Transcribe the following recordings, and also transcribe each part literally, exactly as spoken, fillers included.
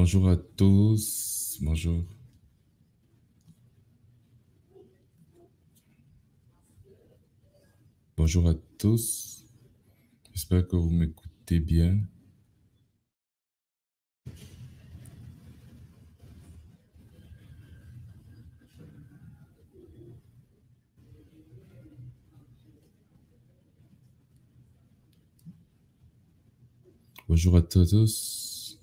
Bonjour à tous. Bonjour. Bonjour à tous. J'espère que vous m'écoutez bien. Bonjour à tous.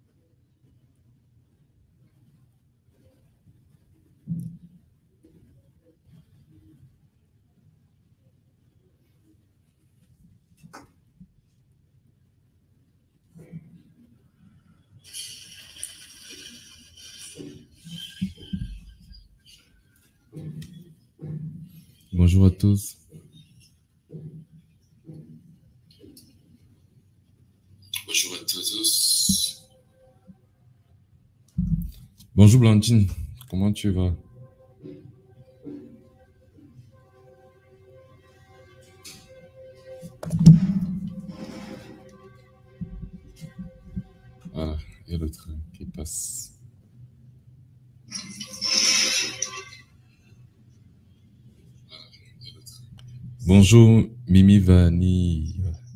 Bonjour à tous. Bonjour à tous. Bonjour Blandine, comment tu vas? Ah, il y a le train qui passe. Bonjour Mimi Vanille.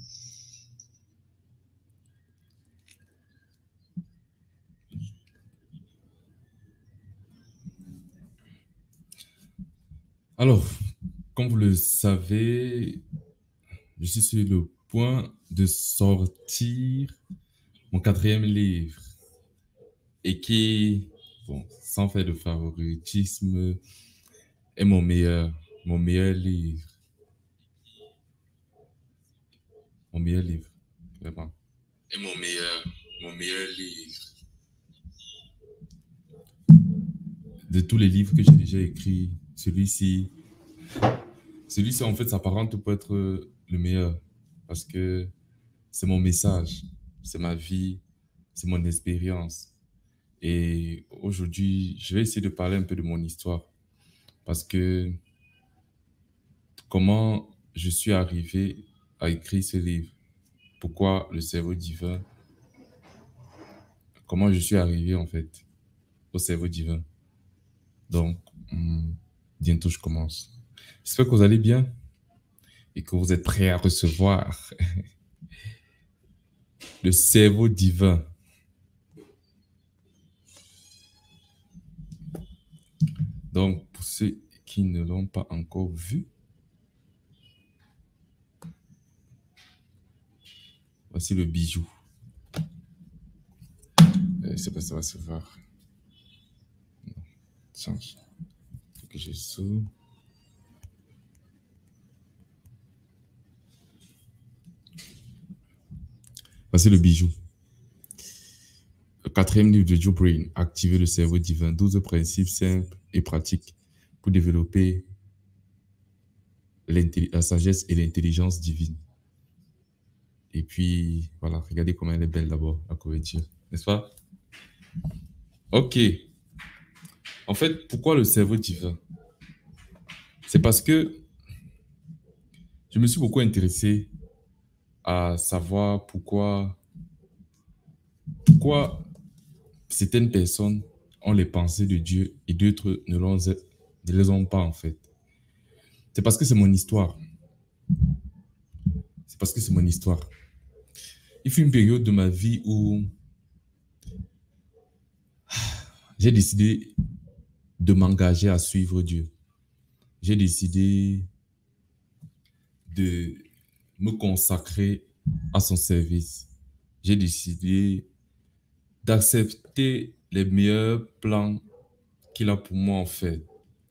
Alors, comme vous le savez, je suis sur le point de sortir mon quatrième livre et qui, bon, sans faire de favoritisme, est mon meilleur, mon meilleur livre. Mon meilleur livre, vraiment. Est mon meilleur, mon meilleur livre. De tous les livres que j'ai déjà écrits, celui-ci, celui-ci en fait s'apparente pour être le meilleur parce que c'est mon message, c'est ma vie, c'est mon expérience. Et aujourd'hui, je vais essayer de parler un peu de mon histoire parce que comment je suis arrivé à écrire ce livre, pourquoi le cerveau divin, comment je suis arrivé en fait au cerveau divin. Donc, hum, bientôt je commence. J'espère que vous allez bien et que vous êtes prêts à recevoir le cerveau divin. Donc, pour ceux qui ne l'ont pas encore vu, voici le bijou. Je ne sais pas si ça va se voir. Non, change. Il faut que je s'ouvre. Voici le bijou. Le quatrième livre de Joe Brain, Activer le cerveau divin, douze principes simples et pratiques pour développer la sagesse et l'intelligence divine. Et puis, voilà, regardez comment elle est belle d'abord, la couverture, n'est-ce pas? Ok. En fait, pourquoi le cerveau divin? C'est parce que je me suis beaucoup intéressé à savoir pourquoi, pourquoi certaines personnes ont les pensées de Dieu et d'autres ne, ne les ont pas en fait. C'est parce que c'est mon histoire. C'est parce que c'est mon histoire. Il fut une période de ma vie où j'ai décidé de m'engager à suivre Dieu. J'ai décidé de me consacrer à son service. J'ai décidé d'accepter les meilleurs plans qu'il a pour moi en fait.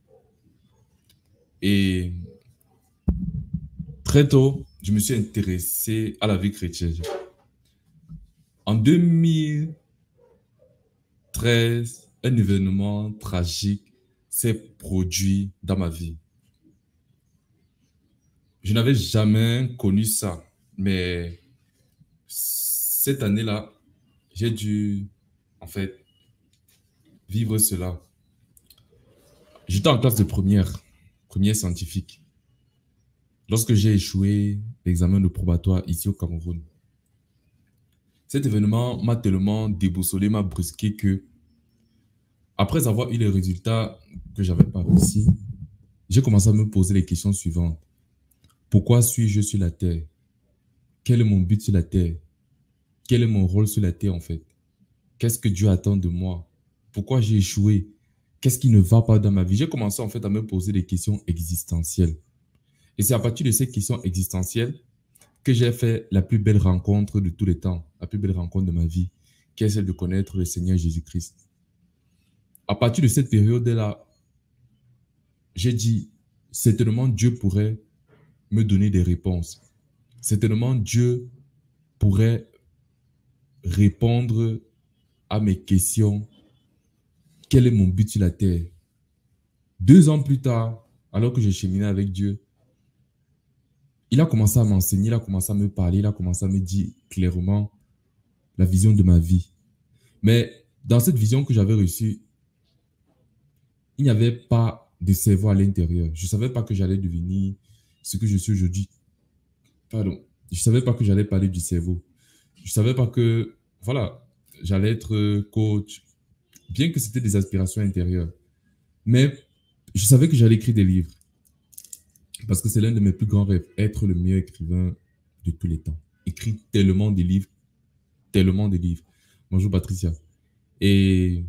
Et très tôt, je me suis intéressé à la vie chrétienne. En deux mille treize, un événement tragique s'est produit dans ma vie. Je n'avais jamais connu ça, mais cette année-là, j'ai dû, en fait, vivre cela. J'étais en classe de première, première scientifique. Lorsque j'ai échoué l'examen de probatoire ici au Cameroun, Cet événement m'a tellement déboussolé, m'a brusqué que, après avoir eu les résultats que j'avais pas réussi, j'ai commencé à me poser les questions suivantes. Pourquoi suis-je sur la terre? Quel est mon but sur la terre? Quel est mon rôle sur la terre en fait? Qu'est-ce que Dieu attend de moi? Pourquoi j'ai échoué? Qu'est-ce qui ne va pas dans ma vie? J'ai commencé en fait à me poser des questions existentielles. Et c'est à partir de ces questions existentielles que j'ai fait la plus belle rencontre de tous les temps, la plus belle rencontre de ma vie, qui est celle de connaître le Seigneur Jésus-Christ. À partir de cette période-là, j'ai dit, certainement Dieu pourrait me donner des réponses. Certainement Dieu pourrait répondre à mes questions. Quel est mon but sur la terre? Deux ans plus tard, alors que j'ai cheminé avec Dieu, il a commencé à m'enseigner, il a commencé à me parler, il a commencé à me dire clairement la vision de ma vie. Mais dans cette vision que j'avais reçue, il n'y avait pas de cerveau à l'intérieur. Je ne savais pas que j'allais devenir ce que je suis aujourd'hui. Pardon. Je ne savais pas que j'allais parler du cerveau. Je ne savais pas que, voilà, j'allais être coach, bien que c'était des aspirations intérieures. Mais je savais que j'allais écrire des livres. Parce que c'est l'un de mes plus grands rêves, être le meilleur écrivain de tous les temps. Écrire tellement de livres, tellement de livres. Bonjour Patricia. Et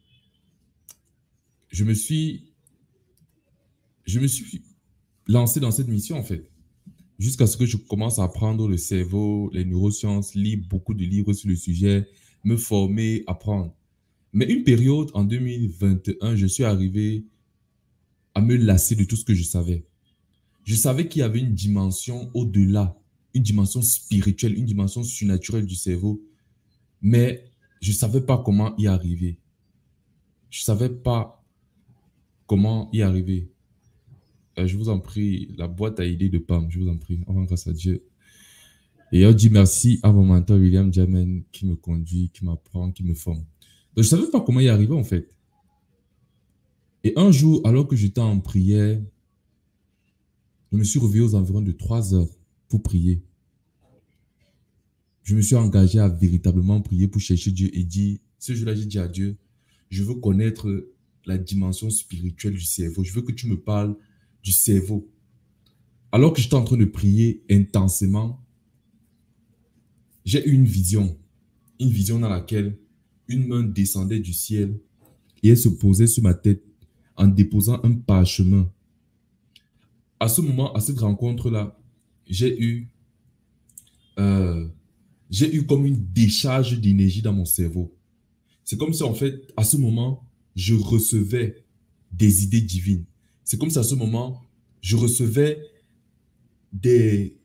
je me suis, je me suis lancé dans cette mission en fait. Jusqu'à ce que je commence à apprendre le cerveau, les neurosciences, lire beaucoup de livres sur le sujet, me former, apprendre. Mais une période, en deux mille vingt et un, je suis arrivé à me lasser de tout ce que je savais. Je savais qu'il y avait une dimension au-delà, une dimension spirituelle, une dimension surnaturelle du cerveau, mais je ne savais pas comment y arriver. Je ne savais pas comment y arriver. Euh, je vous en prie, la boîte à idées de P A M, je vous en prie, on rend grâce à Dieu. Et on dit merci à mon mentor William Jamen qui me conduit, qui m'apprend, qui me forme. Donc, je ne savais pas comment y arriver en fait. Et un jour, alors que j'étais en prière, je me suis réveillé aux environs de trois heures pour prier. Je me suis engagé à véritablement prier pour chercher Dieu et dire, ce jour-là, j'ai dit à Dieu, je veux connaître la dimension spirituelle du cerveau. Je veux que tu me parles du cerveau. Alors que j'étais en train de prier intensément, j'ai eu une vision. Une vision dans laquelle une main descendait du ciel et elle se posait sur ma tête en déposant un parchemin. À ce moment, à cette rencontre-là, j'ai eu, euh, j'ai eu comme une décharge d'énergie dans mon cerveau. C'est comme si, en fait, à ce moment, je recevais des idées divines. C'est comme si, à ce moment, je recevais des,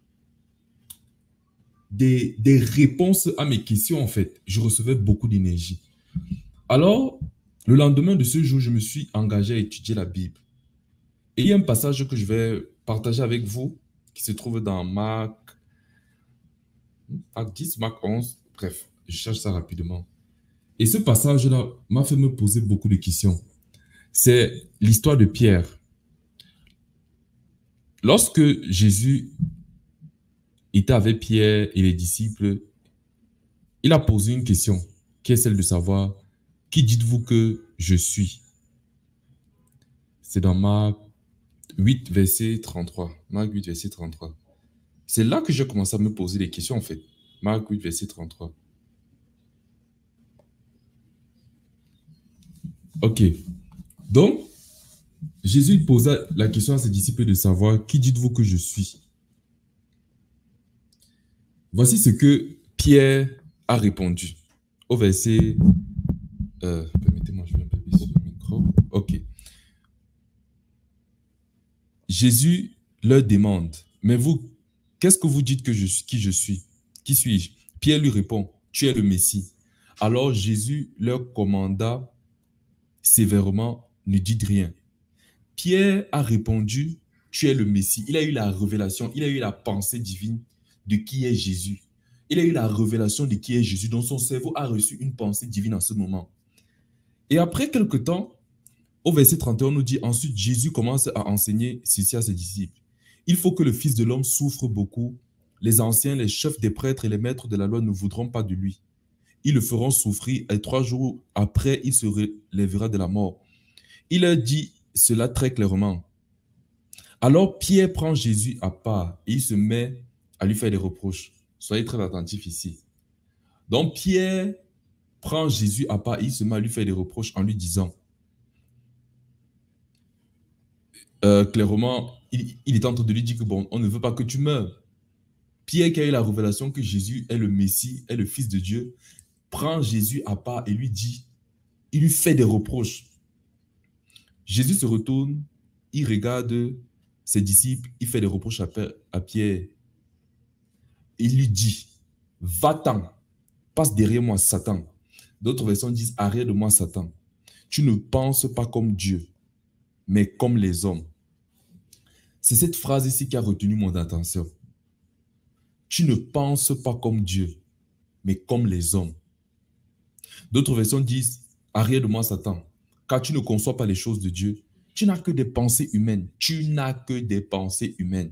des, des réponses à mes questions, en fait. Je recevais beaucoup d'énergie. Alors, le lendemain de ce jour, je me suis engagé à étudier la Bible. Et il y a un passage que je vais partager avec vous, qui se trouve dans Marc, Marc dix, Marc onze, bref, je cherche ça rapidement. Et ce passage-là m'a fait me poser beaucoup de questions. C'est l'histoire de Pierre. Lorsque Jésus était avec Pierre et les disciples, il a posé une question, qui est celle de savoir, qui dites-vous que je suis? C'est dans Marc huit, verset trente-trois. Marc huit, verset trente-trois. C'est là que j'ai commencé à me poser des questions, en fait. Marc huit, verset trente-trois. Ok. Donc, Jésus posa la question à ses disciples de savoir, qui dites-vous que je suis? Voici ce que Pierre a répondu au verset... Euh, permettez-moi, je vais un peu baisser le micro. Ok. Jésus leur demande, mais vous, qu'est-ce que vous dites que je suis, qui je suis? Qui suis-je? Pierre lui répond, tu es le Messie. Alors Jésus leur commanda sévèrement, ne dites rien. Pierre a répondu, tu es le Messie. Il a eu la révélation, il a eu la pensée divine de qui est Jésus. Il a eu la révélation de qui est Jésus, donc son cerveau a reçu une pensée divine en ce moment. Et après quelque temps, au verset trente et un, on nous dit, ensuite Jésus commence à enseigner ceci à ses disciples. Il faut que le Fils de l'homme souffre beaucoup. Les anciens, les chefs des prêtres et les maîtres de la loi ne voudront pas de lui. ils le feront souffrir et trois jours après, il se relèvera de la mort. Il leur dit cela très clairement. Alors Pierre prend Jésus à part et il se met à lui faire des reproches. Soyez très attentifs ici. Donc Pierre prend Jésus à part et il se met à lui faire des reproches en lui disant, euh, clairement, il, il est en train de lui dire que bon, on ne veut pas que tu meurs. Pierre qui a eu la révélation que Jésus est le Messie, est le Fils de Dieu, prend Jésus à part et lui dit, il lui fait des reproches. Jésus se retourne, il regarde ses disciples, il fait des reproches à, à Pierre. Il lui dit, va-t'en, passe derrière moi, Satan. D'autres versions disent, arrête de moi, Satan. Tu ne penses pas comme Dieu, mais comme les hommes. C'est cette phrase ici qui a retenu mon attention. Tu ne penses pas comme Dieu, mais comme les hommes. D'autres versions disent, arrête de moi, Satan, car tu ne conçois pas les choses de Dieu. Tu n'as que des pensées humaines. Tu n'as que des pensées humaines.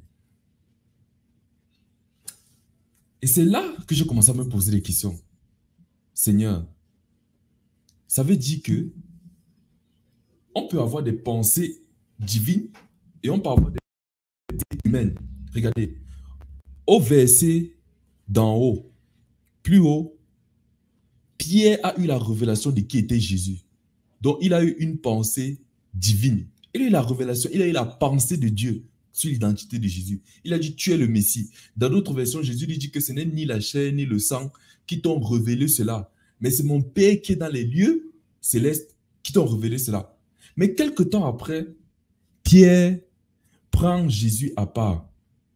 Et c'est là que j'ai commencé à me poser des questions. Seigneur, ça veut dire que on peut avoir des pensées divines et on peut avoir des pensées humaines. Regardez, au verset d'en haut, plus haut, Pierre a eu la révélation de qui était Jésus. Donc, il a eu une pensée divine. Il a eu la révélation, il a eu la pensée de Dieu sur l'identité de Jésus. Il a dit, tu es le Messie. Dans d'autres versions, Jésus lui dit que ce n'est ni la chair ni le sang qui t'ont révélé cela, mais c'est mon Père qui est dans les lieux célestes qui t'ont révélé cela. Mais quelque temps après, Pierre prend Jésus à part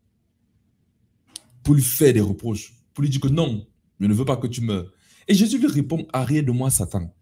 pour lui faire des reproches, pour lui dire que non, je ne veux pas que tu meurs. Et Jésus lui répond, arrête de moi, Satan.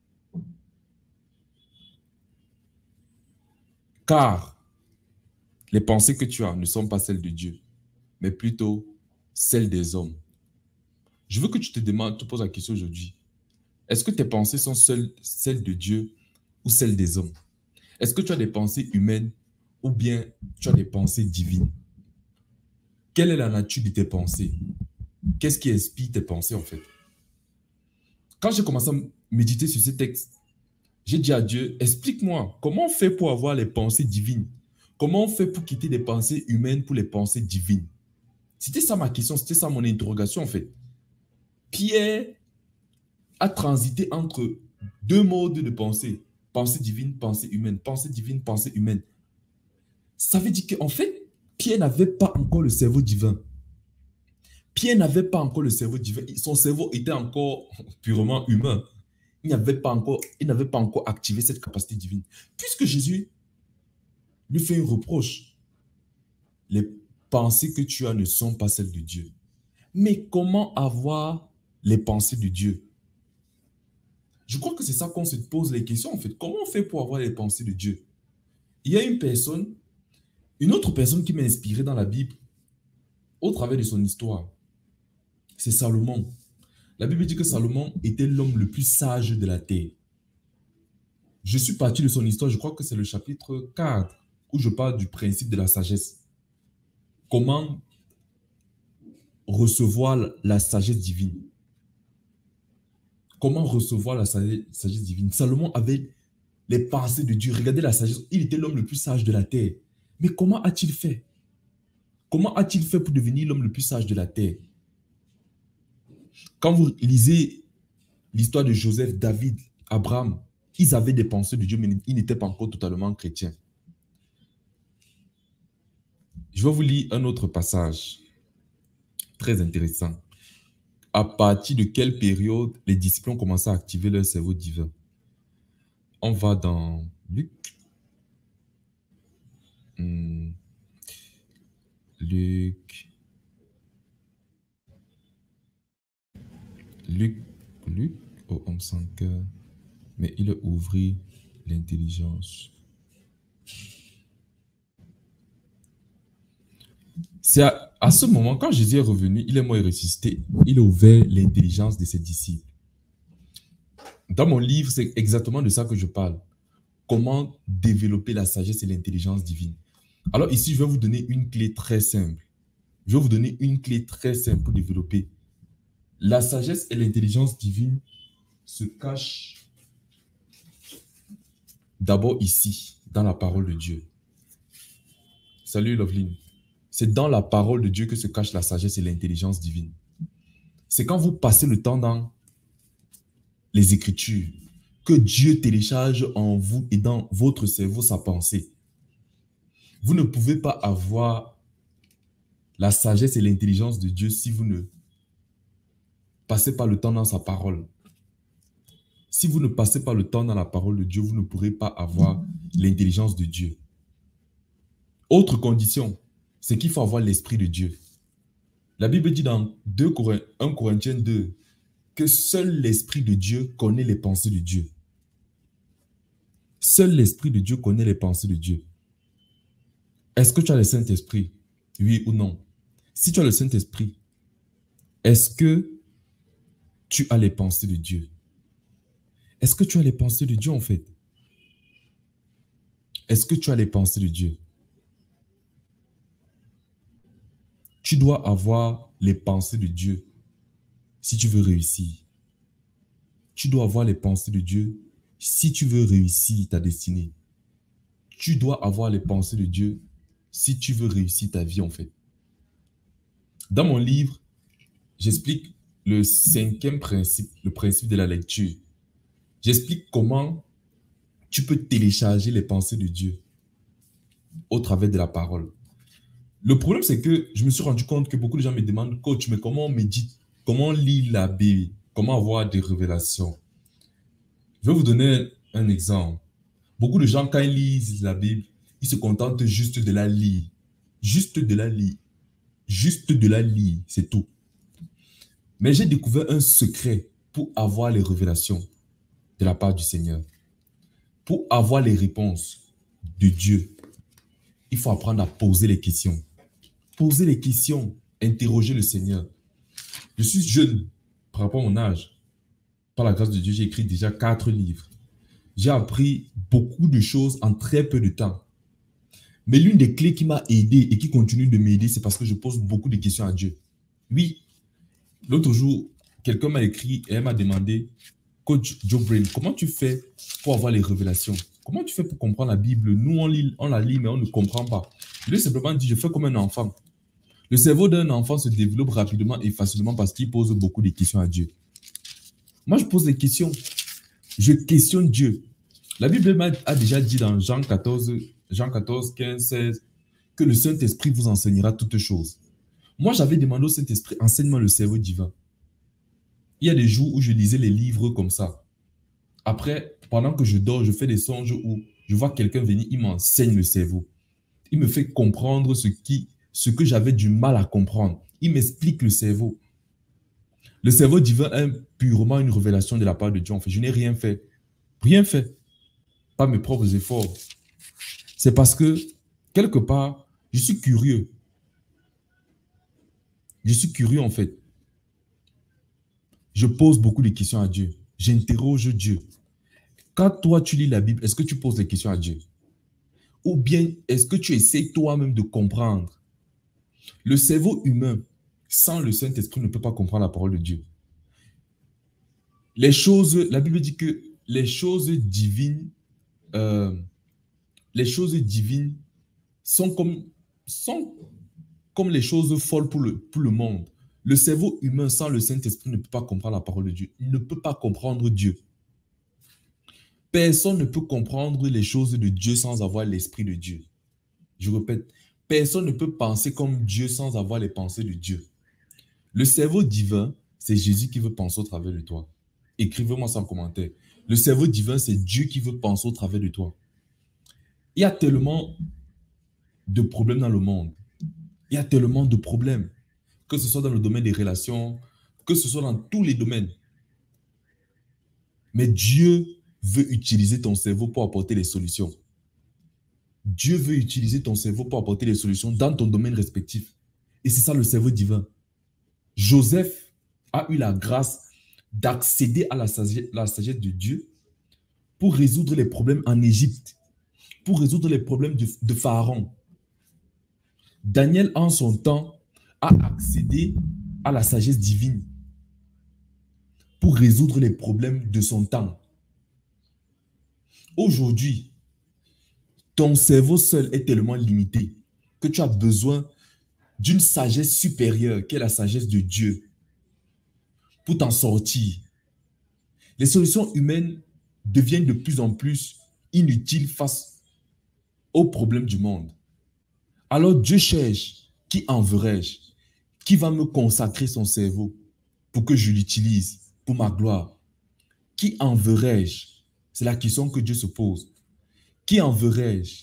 Car les pensées que tu as ne sont pas celles de Dieu, mais plutôt celles des hommes. Je veux que tu te demandes, tu te poses la question aujourd'hui. Est-ce que tes pensées sont seules, celles de Dieu ou celles des hommes? Est-ce que tu as des pensées humaines ou bien tu as des pensées divines? Quelle est la nature de tes pensées? Qu'est-ce qui inspire tes pensées en fait? Quand j'ai commencé à méditer sur ces textes, j'ai dit à Dieu, explique-moi, comment on fait pour avoir les pensées divines? Comment on fait pour quitter des pensées humaines pour les pensées divines? C'était ça ma question, c'était ça mon interrogation en fait. Pierre a transité entre deux modes de pensée. Pensée divine, pensée humaine. Pensée divine, pensée humaine. Ça veut dire qu'en fait, Pierre n'avait pas encore le cerveau divin. Pierre n'avait pas encore le cerveau divin. Son cerveau était encore purement humain. Il n'avait pas encore, il n'avait pas encore activé cette capacité divine. Puisque Jésus lui fait un reproche. Les pensées que tu as ne sont pas celles de Dieu. Mais comment avoir les pensées de Dieu? Je crois que c'est ça qu'on se pose les questions en fait. Comment on fait pour avoir les pensées de Dieu? Il y a une personne, une autre personne qui m'a inspiré dans la Bible au travers de son histoire. C'est Salomon. La Bible dit que Salomon était l'homme le plus sage de la terre. Je suis parti de son histoire, je crois que c'est le chapitre quatre où je parle du principe de la sagesse. Comment recevoir la sagesse divine? Comment recevoir la sagesse divine? Salomon avait les pensées de Dieu. Regardez la sagesse. Il était l'homme le plus sage de la terre. Mais comment a-t-il fait? Comment a-t-il fait pour devenir l'homme le plus sage de la terre? Quand vous lisez l'histoire de Joseph, David, Abraham, ils avaient des pensées de Dieu, mais ils n'étaient pas encore totalement chrétiens. Je vais vous lire un autre passage très intéressant. À partir de quelle période les disciples ont commencé à activer leur cerveau divin? On va dans Luc. Hmm. Luc. Luc. Luc. Oh, homme sans cœur. Mais il a ouvert l'intelligence. C'est à, à ce moment, quand Jésus est revenu, il est mort et ressuscité, il a ouvert l'intelligence de ses disciples. Dans mon livre, c'est exactement de ça que je parle. Comment développer la sagesse et l'intelligence divine. Alors ici, je vais vous donner une clé très simple. Je vais vous donner une clé très simple pour développer La sagesse et l'intelligence divine se cachent d'abord ici, dans la parole de Dieu. Salut Loveline. C'est dans la parole de Dieu que se cache la sagesse et l'intelligence divine. C'est quand vous passez le temps dans les Écritures que Dieu télécharge en vous et dans votre cerveau sa pensée. Vous ne pouvez pas avoir la sagesse et l'intelligence de Dieu si vous ne passez pas le temps dans sa parole. Si vous ne passez pas le temps dans la parole de Dieu, vous ne pourrez pas avoir l'intelligence de Dieu. Autre condition, c'est qu'il faut avoir l'Esprit de Dieu. La Bible dit dans un Corinthiens deux que seul l'Esprit de Dieu connaît les pensées de Dieu. Seul l'Esprit de Dieu connaît les pensées de Dieu. Est-ce que tu as le Saint-Esprit? Oui ou non? Si tu as le Saint-Esprit, est-ce que tu as les pensées de Dieu? Est-ce que tu as les pensées de Dieu en fait? Est-ce que tu as les pensées de Dieu? Tu dois avoir les pensées de Dieu si tu veux réussir. Tu dois avoir les pensées de Dieu si tu veux réussir ta destinée. Tu dois avoir les pensées de Dieu si tu veux réussir ta vie en fait. Dans mon livre, j'explique le cinquième principe, le principe de la lecture. J'explique comment tu peux télécharger les pensées de Dieu au travers de la parole. Le problème, c'est que je me suis rendu compte que beaucoup de gens me demandent, coach, mais comment on médite? Comment on lit la Bible? Comment avoir des révélations? Je vais vous donner un exemple. Beaucoup de gens, quand ils lisent la Bible, ils se contentent juste de la lire. Juste de la lire. Juste de la lire, c'est tout. Mais j'ai découvert un secret pour avoir les révélations de la part du Seigneur. Pour avoir les réponses de Dieu, il faut apprendre à poser les questions. Poser les questions, interroger le Seigneur. Je suis jeune par rapport à mon âge. Par la grâce de Dieu, j'ai écrit déjà quatre livres. J'ai appris beaucoup de choses en très peu de temps. Mais l'une des clés qui m'a aidé et qui continue de m'aider, c'est parce que je pose beaucoup de questions à Dieu. Oui, l'autre jour, quelqu'un m'a écrit et elle m'a demandé, Coach Joe Brain, comment tu fais pour avoir les révélations? Comment tu fais pour comprendre la Bible? Nous, on, lit, on la lit, mais on ne comprend pas. Je lui ai simplement dit, je fais comme un enfant. Le cerveau d'un enfant se développe rapidement et facilement parce qu'il pose beaucoup de questions à Dieu. Moi, je pose des questions. Je questionne Dieu. La Bible a déjà dit dans Jean quatorze, Jean quatorze, quinze, seize, que le Saint-Esprit vous enseignera toutes choses. Moi, j'avais demandé au Saint-Esprit, enseigne-moi le cerveau divin. Il y a des jours où je lisais les livres comme ça. Après, pendant que je dors, je fais des songes où je vois quelqu'un venir, il m'enseigne le cerveau. Il me fait comprendre ce, qui, ce que j'avais du mal à comprendre. Il m'explique le cerveau. Le cerveau divin est purement une révélation de la part de Dieu. En fait, je n'ai rien fait. Rien fait. Pas mes propres efforts. C'est parce que, quelque part, je suis curieux. Je suis curieux en fait. Je pose beaucoup de questions à Dieu. J'interroge Dieu. Quand toi, tu lis la Bible, est-ce que tu poses des questions à Dieu? Ou bien, est-ce que tu essaies toi-même de comprendre? Le cerveau humain, sans le Saint-Esprit, ne peut pas comprendre la parole de Dieu. Les choses, la Bible dit que les choses divines, euh, les choses divines sont comme, sont comme les choses folles pour le, pour le monde. Le cerveau humain, sans le Saint-Esprit, ne peut pas comprendre la parole de Dieu. Il ne peut pas comprendre Dieu. Personne ne peut comprendre les choses de Dieu sans avoir l'Esprit de Dieu. Je répète, personne ne peut penser comme Dieu sans avoir les pensées de Dieu. Le cerveau divin, c'est Jésus qui veut penser au travers de toi. Écrivez-moi ça en commentaire. Le cerveau divin, c'est Dieu qui veut penser au travers de toi. Il y a tellement de problèmes dans le monde. Il y a tellement de problèmes. Que ce soit dans le domaine des relations, que ce soit dans tous les domaines. Mais Dieu veut utiliser ton cerveau pour apporter les solutions. Dieu veut utiliser ton cerveau pour apporter les solutions dans ton domaine respectif. Et c'est ça le cerveau divin. Joseph a eu la grâce d'accéder à la sagesse, la sagesse de Dieu pour résoudre les problèmes en Égypte, pour résoudre les problèmes de, de Pharaon. Daniel, en son temps, a accédé à la sagesse divine pour résoudre les problèmes de son temps. Aujourd'hui, ton cerveau seul est tellement limité que tu as besoin d'une sagesse supérieure, qui est la sagesse de Dieu, pour t'en sortir. Les solutions humaines deviennent de plus en plus inutiles face aux problèmes du monde. Alors Dieu cherche, qui enverrai-je? Qui va me consacrer son cerveau pour que je l'utilise pour ma gloire? Qui enverrai-je? C'est la question que Dieu se pose. Qui enverrai-je?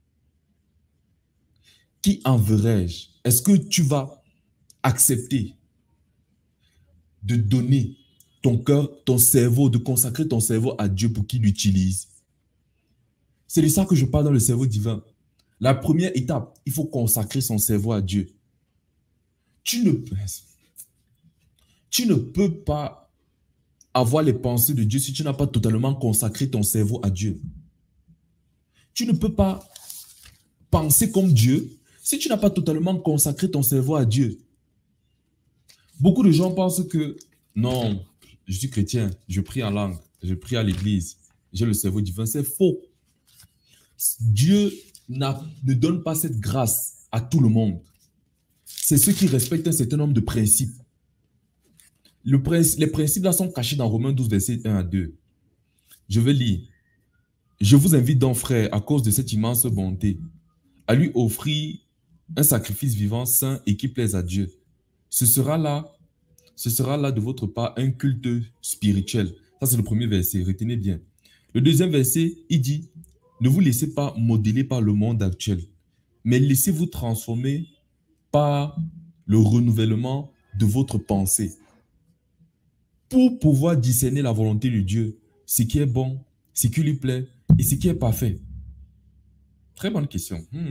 Qui enverrai-je? Est-ce que tu vas accepter de donner ton cœur, ton cerveau, de consacrer ton cerveau à Dieu pour qu'il l'utilise? C'est de ça que je parle dans le cerveau divin. La première étape, il faut consacrer son cerveau à Dieu. Tu ne, tu ne peux pas avoir les pensées de Dieu si tu n'as pas totalement consacré ton cerveau à Dieu. Tu ne peux pas penser comme Dieu si tu n'as pas totalement consacré ton cerveau à Dieu. Beaucoup de gens pensent que non, je suis chrétien, je prie en langue, je prie à l'église, j'ai le cerveau divin. C'est faux. Dieu ne donne pas cette grâce à tout le monde. C'est ceux qui respectent un certain nombre de principes. Le principe, les principes là sont cachés dans Romains douze, versets un à deux. Je vais lire. Je vous invite donc, frères, à cause de cette immense bonté, à lui offrir un sacrifice vivant, saint et qui plaise à Dieu. Ce sera là, ce sera là de votre part un culte spirituel. Ça, c'est le premier verset, retenez bien. Le deuxième verset, il dit, ne vous laissez pas modeler par le monde actuel, mais laissez-vous transformer par le renouvellement de votre pensée pour pouvoir discerner la volonté de Dieu, ce qui est bon, ce qui lui plaît et ce qui est parfait. Très bonne question. Hmm.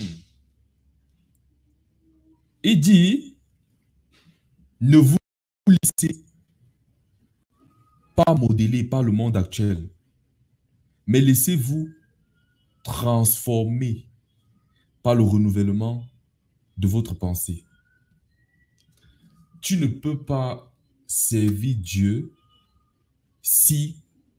Il dit, ne vous laissez pas modeler par le monde actuel, mais laissez-vous transformer par le renouvellement de votre pensée. Tu ne peux pas servir Dieu si,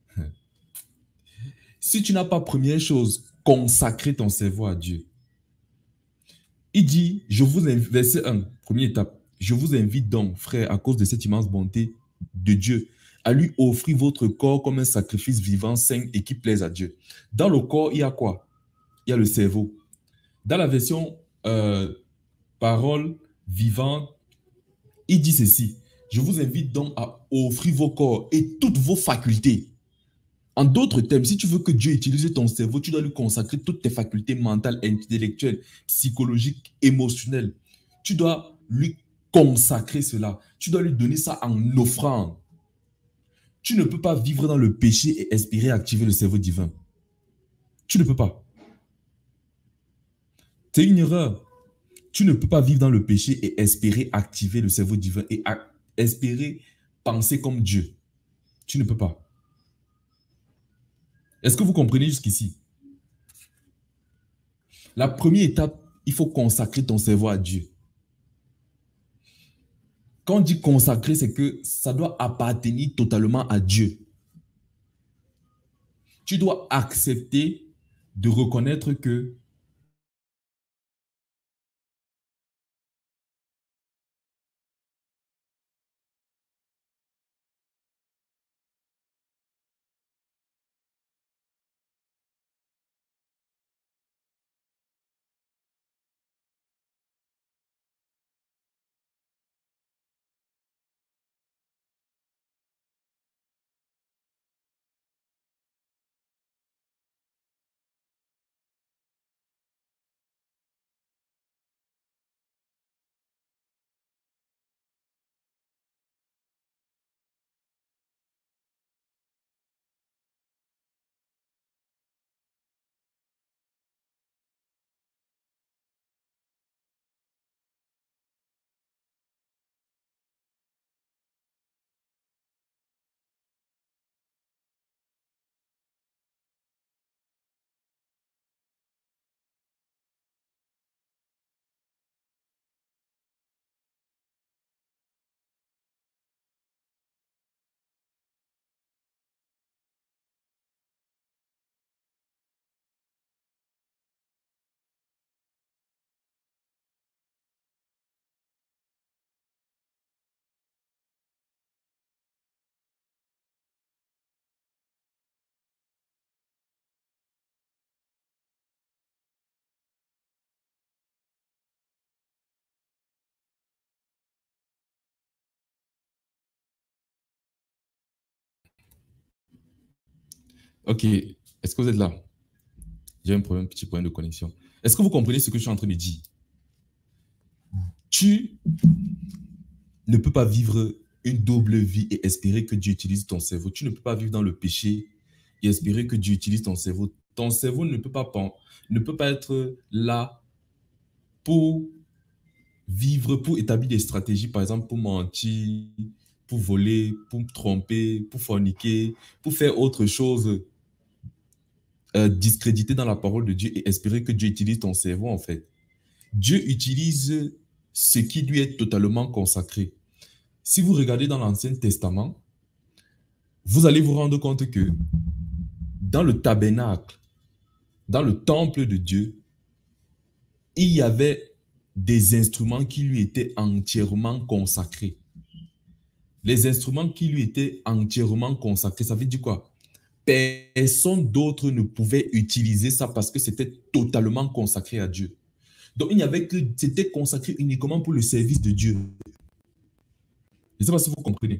si tu n'as pas, première chose, consacré ton cerveau à Dieu. Il dit, je vous invite, verset un, première étape, je vous invite donc, frères, à cause de cette immense bonté de Dieu, à lui offrir votre corps comme un sacrifice vivant, sain et qui plaise à Dieu. Dans le corps, il y a quoi? Il y a le cerveau. Dans la version euh, parole vivante, il dit ceci, je vous invite donc à offrir vos corps et toutes vos facultés. En d'autres termes, si tu veux que Dieu utilise ton cerveau, tu dois lui consacrer toutes tes facultés mentales, intellectuelles, psychologiques, émotionnelles. Tu dois lui consacrer cela. Tu dois lui donner ça en offrande. Tu ne peux pas vivre dans le péché et espérer activer le cerveau divin. Tu ne peux pas. C'est une erreur. Tu ne peux pas vivre dans le péché et espérer activer le cerveau divin et espérer penser comme Dieu. Tu ne peux pas. Est-ce que vous comprenez jusqu'ici? La première étape, il faut consacrer ton cerveau à Dieu. Quand on dit consacrer, c'est que ça doit appartenir totalement à Dieu. Tu dois accepter de reconnaître que Ok, est-ce que vous êtes là? J'ai un problème, petit problème de connexion. Est-ce que vous comprenez ce que je suis en train de dire? Tu ne peux pas vivre une double vie et espérer que Dieu utilise ton cerveau. Tu ne peux pas vivre dans le péché et espérer que Dieu utilise ton cerveau. Ton cerveau ne peut pas, ne peut pas être là pour vivre, pour établir des stratégies, par exemple, pour mentir, pour voler, pour tromper, pour forniquer, pour faire autre chose, euh, discréditer dans la parole de Dieu et espérer que Dieu utilise ton cerveau, en fait. Dieu utilise ce qui lui est totalement consacré. Si vous regardez dans l'Ancien Testament, vous allez vous rendre compte que dans le tabernacle, dans le temple de Dieu, il y avait des instruments qui lui étaient entièrement consacrés. Les instruments qui lui étaient entièrement consacrés, ça veut dire quoi? Personne d'autre ne pouvait utiliser ça parce que c'était totalement consacré à Dieu. Donc, il n'y avait que, c'était consacré uniquement pour le service de Dieu. Je ne sais pas si vous comprenez.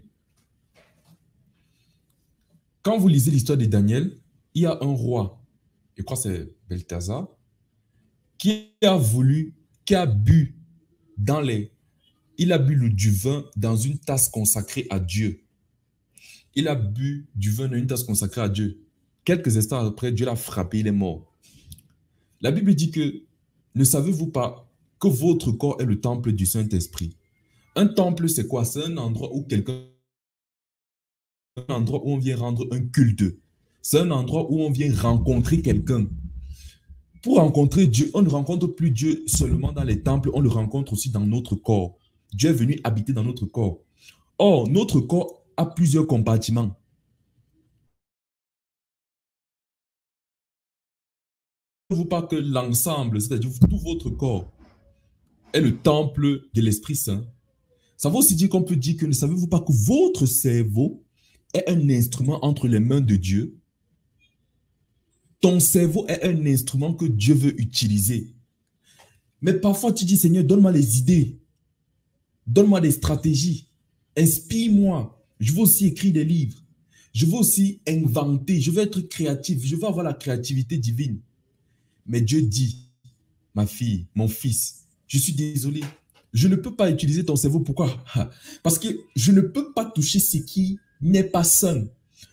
Quand vous lisez l'histoire de Daniel, il y a un roi, je crois que c'est Belthazar, qui a voulu, qui a bu dans les, il a bu du vin dans une tasse consacrée à Dieu. Il a bu du vin dans une tasse consacrée à Dieu. Quelques instants après, Dieu l'a frappé, il est mort. La Bible dit que, ne savez-vous pas que votre corps est le temple du Saint-Esprit? Un temple, c'est quoi? C'est un endroit où quelqu'un, un endroit où on vient rendre un culte. C'est un endroit où on vient rencontrer quelqu'un. Pour rencontrer Dieu, on ne rencontre plus Dieu seulement dans les temples, on le rencontre aussi dans notre corps. Dieu est venu habiter dans notre corps. Or, notre corps a plusieurs compartiments. Ne savez-vous pas que l'ensemble, c'est-à-dire tout votre corps, est le temple de l'Esprit Saint? Ça veut aussi dire qu'on peut dire que ne savez-vous pas que votre cerveau est un instrument entre les mains de Dieu? Ton cerveau est un instrument que Dieu veut utiliser. Mais parfois tu dis, Seigneur, donne-moi les idées. Donne-moi des stratégies. Inspire-moi. Je veux aussi écrire des livres. Je veux aussi inventer. Je veux être créatif. Je veux avoir la créativité divine. Mais Dieu dit, ma fille, mon fils, je suis désolé. Je ne peux pas utiliser ton cerveau. Pourquoi? Parce que je ne peux pas toucher ce qui n'est pas sain.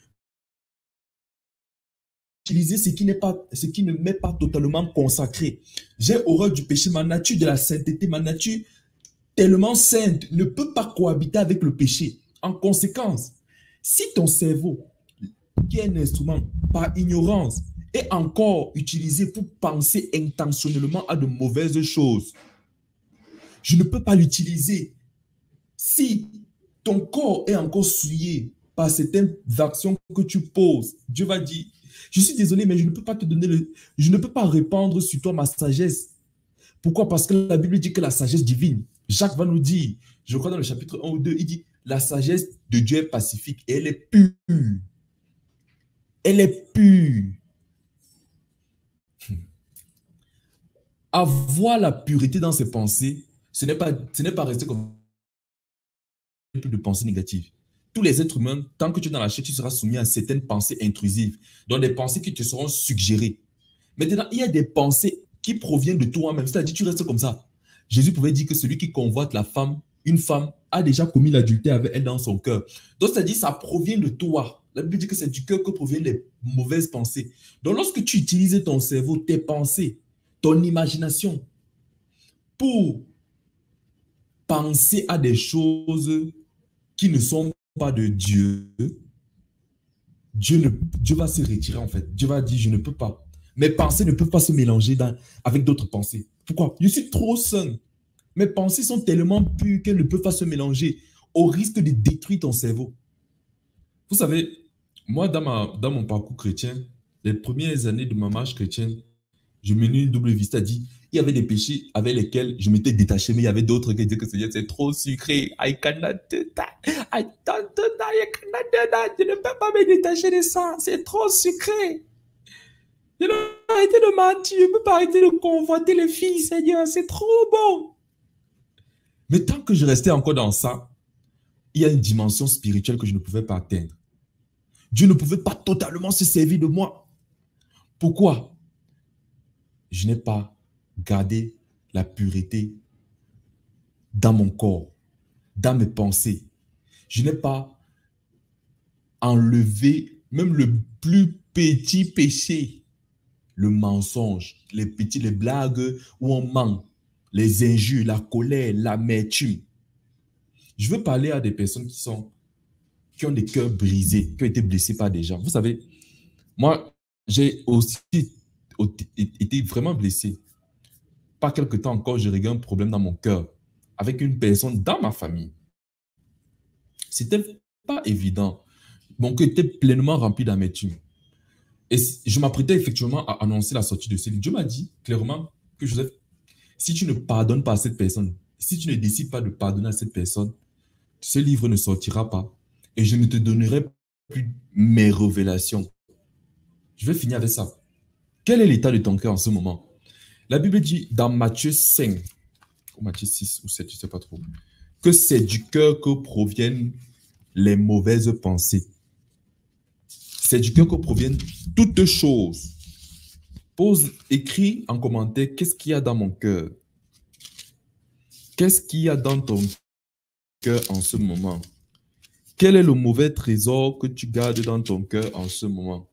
Utiliser ce qui n'est pas, ce qui ne m'est pas totalement consacré. J'ai horreur du péché. Ma nature de la sainteté, ma nature tellement sainte ne peut pas cohabiter avec le péché. En conséquence, si ton cerveau, qui est un instrument par ignorance, est encore utilisé pour penser intentionnellement à de mauvaises choses, je ne peux pas l'utiliser. Si ton corps est encore souillé par certaines actions que tu poses, Dieu va dire, je suis désolé, mais je ne peux pas te donner le, je ne peux pas répandre sur toi ma sagesse. Pourquoi? Parce que la Bible dit que la sagesse divine, Jacques va nous dire, je crois dans le chapitre un ou deux, il dit, la sagesse de Dieu est pacifique et elle est pure. Elle est pure. Avoir la pureté dans ses pensées, ce n'est pas, ce n'est pas rester comme de pensées négatives. Tous les êtres humains, tant que tu es dans la chair, tu seras soumis à certaines pensées intrusives, donc des pensées qui te seront suggérées. Maintenant, il y a des pensées qui proviennent de toi-même, c'est-à-dire tu restes comme ça. Jésus pouvait dire que celui qui convoite la femme, une femme, a déjà commis l'adultère avec elle dans son cœur. Donc, c'est-à-dire ça provient de toi. La Bible dit que c'est du cœur que proviennent les mauvaises pensées. Donc, lorsque tu utilises ton cerveau, tes pensées, ton imagination, pour penser à des choses qui ne sont pas de Dieu, Dieu, ne, Dieu va se retirer en fait. Dieu va dire, je ne peux pas. Mes pensées ne peuvent pas se mélanger dans, avec d'autres pensées. Pourquoi? Je suis trop sain. Mes pensées sont tellement pures qu'elles ne peuvent pas se mélanger au risque de détruire ton cerveau. Vous savez, moi, dans, ma, dans mon parcours chrétien, les premières années de ma marche chrétienne, je menais une double vie, c'est-à-dire, il y avait des péchés avec lesquels je m'étais détaché, mais il y avait d'autres qui disaient que c'est trop sucré. I cannot do that. I don't do that. I cannot do that. Je ne peux pas me détacher de ça. C'est trop sucré. Je ne peux pas arrêter de mentir. Je ne peux pas arrêter de convoiter les filles, Seigneur. C'est trop bon. Mais tant que je restais encore dans ça, il y a une dimension spirituelle que je ne pouvais pas atteindre. Dieu ne pouvait pas totalement se servir de moi. Pourquoi? Je n'ai pas gardé la pureté dans mon corps, dans mes pensées. Je n'ai pas enlevé même le plus petit péché, le mensonge, les petits, les blagues où on ment, les injures, la colère, l'amertume. Je veux parler à des personnes qui sont, qui ont des cœurs brisés, qui ont été blessés par des gens. Vous savez, moi, j'ai aussi été vraiment blessé. Pas quelque temps encore, j'ai réglé un problème dans mon cœur avec une personne dans ma famille. C'était pas évident. Mon cœur était pleinement rempli d'amertume. Et je m'apprêtais effectivement à annoncer la sortie de ce livre. Dieu m'a dit clairement que Joseph, si tu ne pardonnes pas à cette personne, si tu ne décides pas de pardonner à cette personne, ce livre ne sortira pas et je ne te donnerai plus mes révélations. Je vais finir avec ça. Quel est l'état de ton cœur en ce moment? La Bible dit dans Matthieu cinq, ou Matthieu six ou sept, je ne sais pas trop, que c'est du cœur que proviennent les mauvaises pensées. C'est du cœur que proviennent toutes choses. Pose, écris en commentaire, qu'est-ce qu'il y a dans mon cœur? Qu'est-ce qu'il y a dans ton cœur en ce moment? Quel est le mauvais trésor que tu gardes dans ton cœur en ce moment?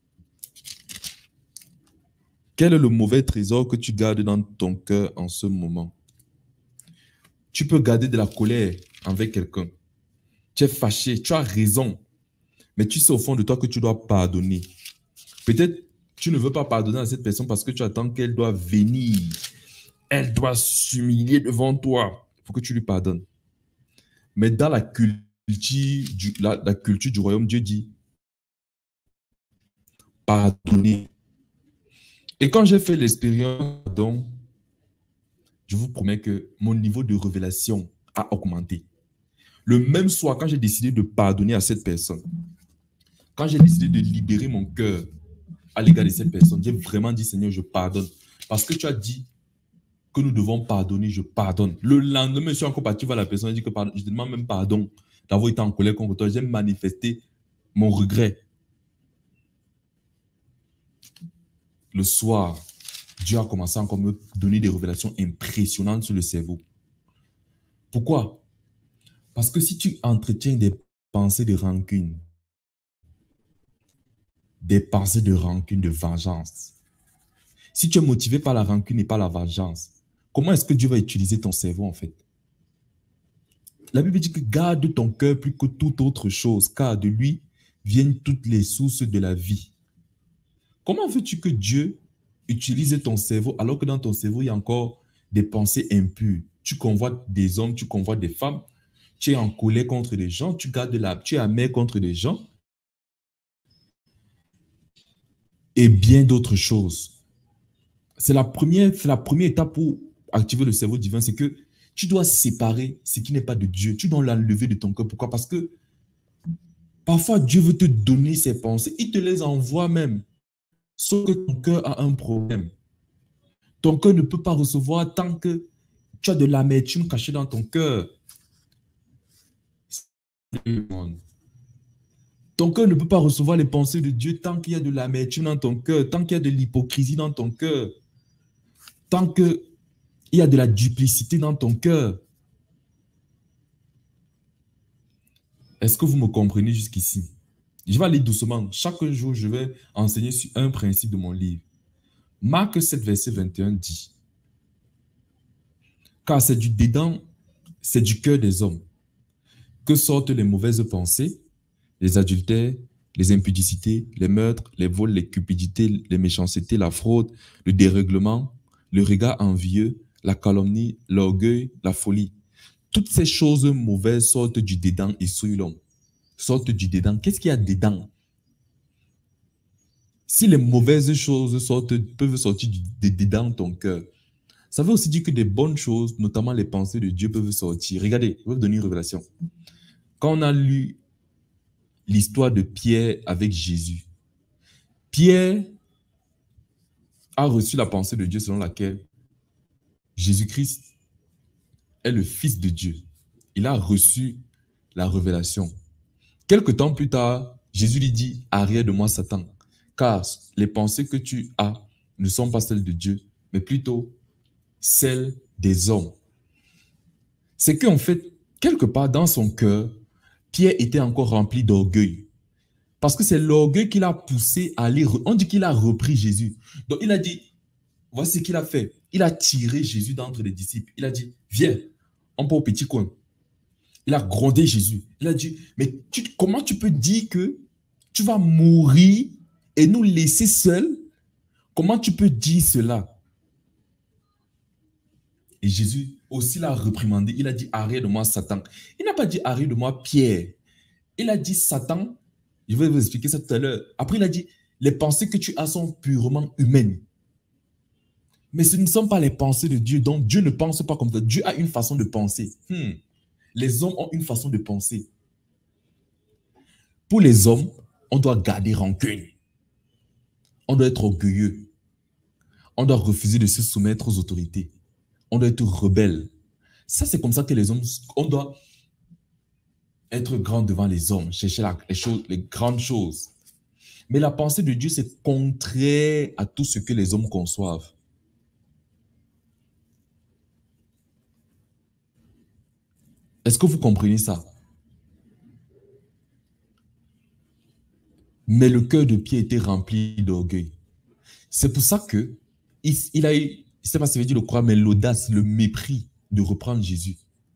Quel est le mauvais trésor que tu gardes dans ton cœur en ce moment? Tu peux garder de la colère envers quelqu'un. Tu es fâché, tu as raison. Mais tu sais au fond de toi que tu dois pardonner. Peut-être tu ne veux pas pardonner à cette personne parce que tu attends qu'elle doit venir. Elle doit s'humilier devant toi. Il faut que tu lui pardonnes. Mais dans la culture du, la, la culture du royaume, Dieu dit pardonner. Et quand j'ai fait l'expérience, donc, je vous promets que mon niveau de révélation a augmenté. Le même soir, quand j'ai décidé de pardonner à cette personne, quand j'ai décidé de libérer mon cœur à l'égard de cette personne, j'ai vraiment dit, Seigneur, je pardonne. Parce que tu as dit que nous devons pardonner, je pardonne. Le lendemain, je suis encore parti voir la personne, je dis que pardon, je demande même pardon d'avoir été en colère contre toi. J'ai manifesté mon regret. Le soir, Dieu a commencé à encore me donner des révélations impressionnantes sur le cerveau. Pourquoi? Parce que si tu entretiens des pensées de rancune, des pensées de rancune, de vengeance, si tu es motivé par la rancune et par la vengeance, comment est-ce que Dieu va utiliser ton cerveau en fait? La Bible dit que garde ton cœur plus que toute autre chose, car de lui viennent toutes les sources de la vie. Comment veux-tu que Dieu utilise ton cerveau alors que dans ton cerveau, il y a encore des pensées impures? Tu convoites des hommes, tu convoites des femmes, tu es en colère contre des gens, tu gardes la, tu es amer contre des gens et bien d'autres choses. C'est la première, c'est la première étape pour activer le cerveau divin, c'est que tu dois séparer ce qui n'est pas de Dieu. Tu dois l'enlever de ton cœur. Pourquoi? Parce que parfois, Dieu veut te donner ses pensées. Il te les envoie même. Sauf que ton cœur a un problème. Ton cœur ne peut pas recevoir tant que tu as de l'amertume cachée dans ton cœur. Ton cœur ne peut pas recevoir les pensées de Dieu tant qu'il y a de l'amertume dans ton cœur, tant qu'il y a de l'hypocrisie dans ton cœur, tant qu'il y a de la duplicité dans ton cœur. Est-ce que vous me comprenez jusqu'ici? Je vais aller doucement. Chaque jour, je vais enseigner sur un principe de mon livre. Marc sept, verset vingt et un dit, « Car c'est du dedans, c'est du cœur des hommes que sortent les mauvaises pensées, les adultères, les impudicités, les meurtres, les vols, les cupidités, les méchancetés, la fraude, le dérèglement, le regard envieux, la calomnie, l'orgueil, la folie. Toutes ces choses mauvaises sortent du dedans et souillent l'homme. » Sortent du dedans. Qu'est-ce qu'il y a dedans? Si les mauvaises choses sortent, peuvent sortir du, de dedans ton cœur, ça veut aussi dire que des bonnes choses, notamment les pensées de Dieu, peuvent sortir. Regardez, je vais vous donner une révélation. Quand on a lu l'histoire de Pierre avec Jésus, Pierre a reçu la pensée de Dieu selon laquelle Jésus-Christ est le Fils de Dieu. Il a reçu la révélation. Quelque temps plus tard, Jésus lui dit, arrière de moi, Satan, car les pensées que tu as ne sont pas celles de Dieu, mais plutôt celles des hommes. C'est qu'en fait, quelque part dans son cœur, Pierre était encore rempli d'orgueil. Parce que c'est l'orgueil qui l'a poussé à aller. On dit qu'il a repris Jésus. Donc il a dit, voici ce qu'il a fait. Il a tiré Jésus d'entre les disciples. Il a dit, viens, on part au petit coin. Il a grondé Jésus. Il a dit, mais tu, comment tu peux dire que tu vas mourir et nous laisser seuls? Comment tu peux dire cela? Et Jésus aussi l'a reprimandé. Il a dit, arrête de moi, Satan. Il n'a pas dit, arrête de moi, Pierre. Il a dit, Satan, je vais vous expliquer ça tout à l'heure. Après, il a dit, les pensées que tu as sont purement humaines. Mais ce ne sont pas les pensées de Dieu. Donc, Dieu ne pense pas comme ça. Dieu a une façon de penser. Hmm. Les hommes ont une façon de penser. Pour les hommes, on doit garder rancune. On doit être orgueilleux. On doit refuser de se soumettre aux autorités. On doit être rebelle. Ça, c'est comme ça que les hommes, on doit être grand devant les hommes, chercher la, les, choses, les grandes choses. Mais la pensée de Dieu, c'est contraire à tout ce que les hommes conçoivent. Est-ce que vous comprenez ça? Mais le cœur de Pierre était rempli d'orgueil. C'est pour ça que il, il a eu, je ne sais pas si ça veut dire le croire, mais l'audace, le mépris de reprendre Jésus.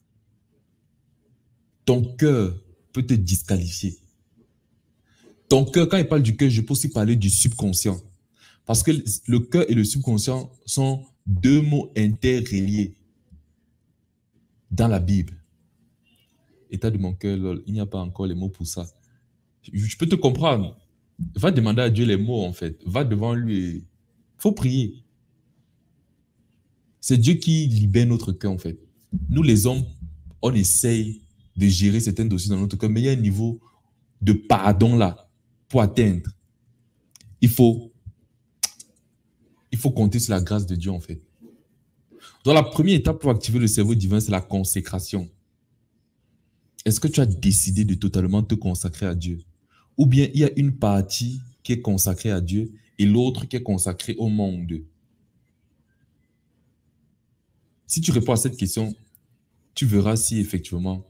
Ton cœur peut te disqualifier. Ton cœur, quand il parle du cœur, je peux aussi parler du subconscient. Parce que le cœur et le subconscient sont deux mots interreliés dans la Bible. État de mon cœur, lol, il n'y a pas encore les mots pour ça. Je peux te comprendre. Va demander à Dieu les mots, en fait. Va devant lui. Il faut prier. C'est Dieu qui libère notre cœur, en fait. Nous, les hommes, on essaye de gérer certains dossiers dans notre cœur, mais il y a un niveau de pardon là pour atteindre. Il faut, il faut compter sur la grâce de Dieu, en fait. Donc, la première étape pour activer le cerveau divin, c'est la consécration. Est-ce que tu as décidé de totalement te consacrer à Dieu? Ou bien il y a une partie qui est consacrée à Dieu et l'autre qui est consacrée au monde? Si tu réponds à cette question, tu verras si effectivement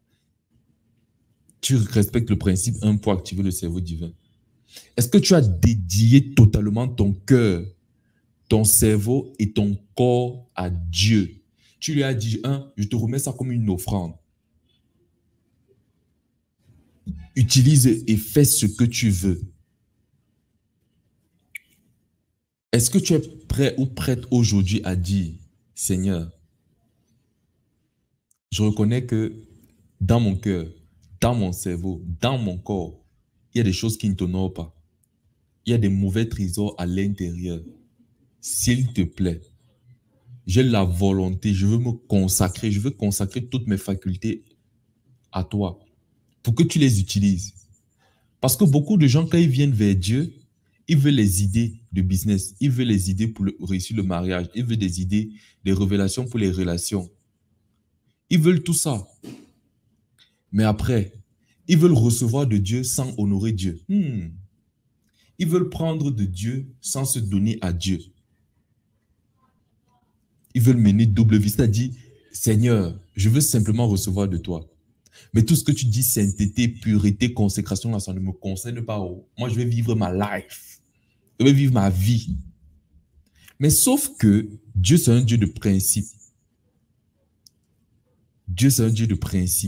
tu respectes le principe un pour activer le cerveau divin. Est-ce que tu as dédié totalement ton cœur, ton cerveau et ton corps à Dieu? Tu lui as dit, un, je te remets ça comme une offrande. Utilise et fais ce que tu veux. Est-ce que tu es prêt ou prête aujourd'hui à dire, Seigneur, je reconnais que dans mon cœur, dans mon cerveau, dans mon corps, il y a des choses qui ne t'honorent pas. Il y a des mauvais trésors à l'intérieur. S'il te plaît, j'ai la volonté, je veux me consacrer, je veux consacrer toutes mes facultés à toi pour que tu les utilises. Parce que beaucoup de gens, quand ils viennent vers Dieu, ils veulent les idées de business, ils veulent les idées pour le, réussir le mariage, ils veulent des idées, des révélations pour les relations. Ils veulent tout ça. Mais après, ils veulent recevoir de Dieu sans honorer Dieu. Hmm. Ils veulent prendre de Dieu sans se donner à Dieu. Ils veulent mener double vie, c'est-à-dire, Seigneur, je veux simplement recevoir de toi. Mais tout ce que tu dis, sainteté, pureté, consécration, là, ça ne me concerne pas. Moi, je vais vivre ma life. Je vais vivre ma vie. Mais sauf que Dieu, c'est un Dieu de principe. Dieu, c'est un Dieu de principe.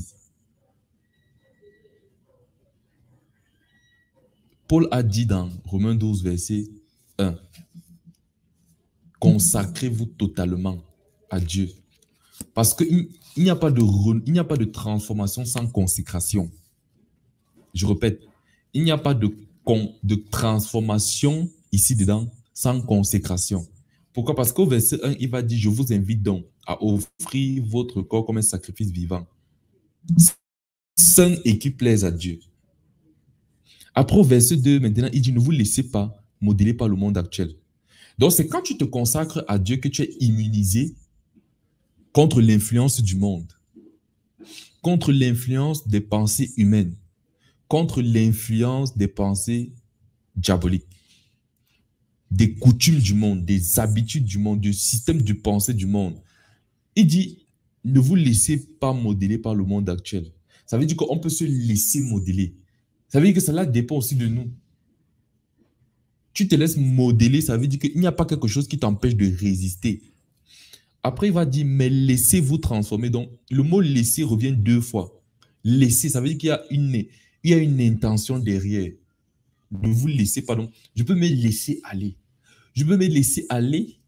Paul a dit dans Romains douze, verset un, « Consacrez-vous totalement à Dieu. » Parce qu'il n'y a pas de, il n'y a pas de transformation sans consécration. Je répète, il n'y a pas de, de transformation ici dedans sans consécration. Pourquoi? Parce qu'au verset un, il va dire, je vous invite donc à offrir votre corps comme un sacrifice vivant, saint et qui plaise à Dieu. Après, au verset deux, maintenant, il dit, ne vous laissez pas modeler par le monde actuel. Donc, c'est quand tu te consacres à Dieu que tu es immunisé contre l'influence du monde, contre l'influence des pensées humaines, contre l'influence des pensées diaboliques, des coutumes du monde, des habitudes du monde, du système de pensée du monde. Il dit, ne vous laissez pas modeler par le monde actuel. Ça veut dire qu'on peut se laisser modeler. Ça veut dire que cela dépend aussi de nous. Tu te laisses modeler, ça veut dire qu'il n'y a pas quelque chose qui t'empêche de résister. Après, il va dire, mais laissez-vous transformer. Donc, le mot laisser revient deux fois. Laisser, ça veut dire qu'il y a une, il y a une intention derrière. Ne vous laissez pas. Donc, je peux me laisser aller. Je peux me laisser aller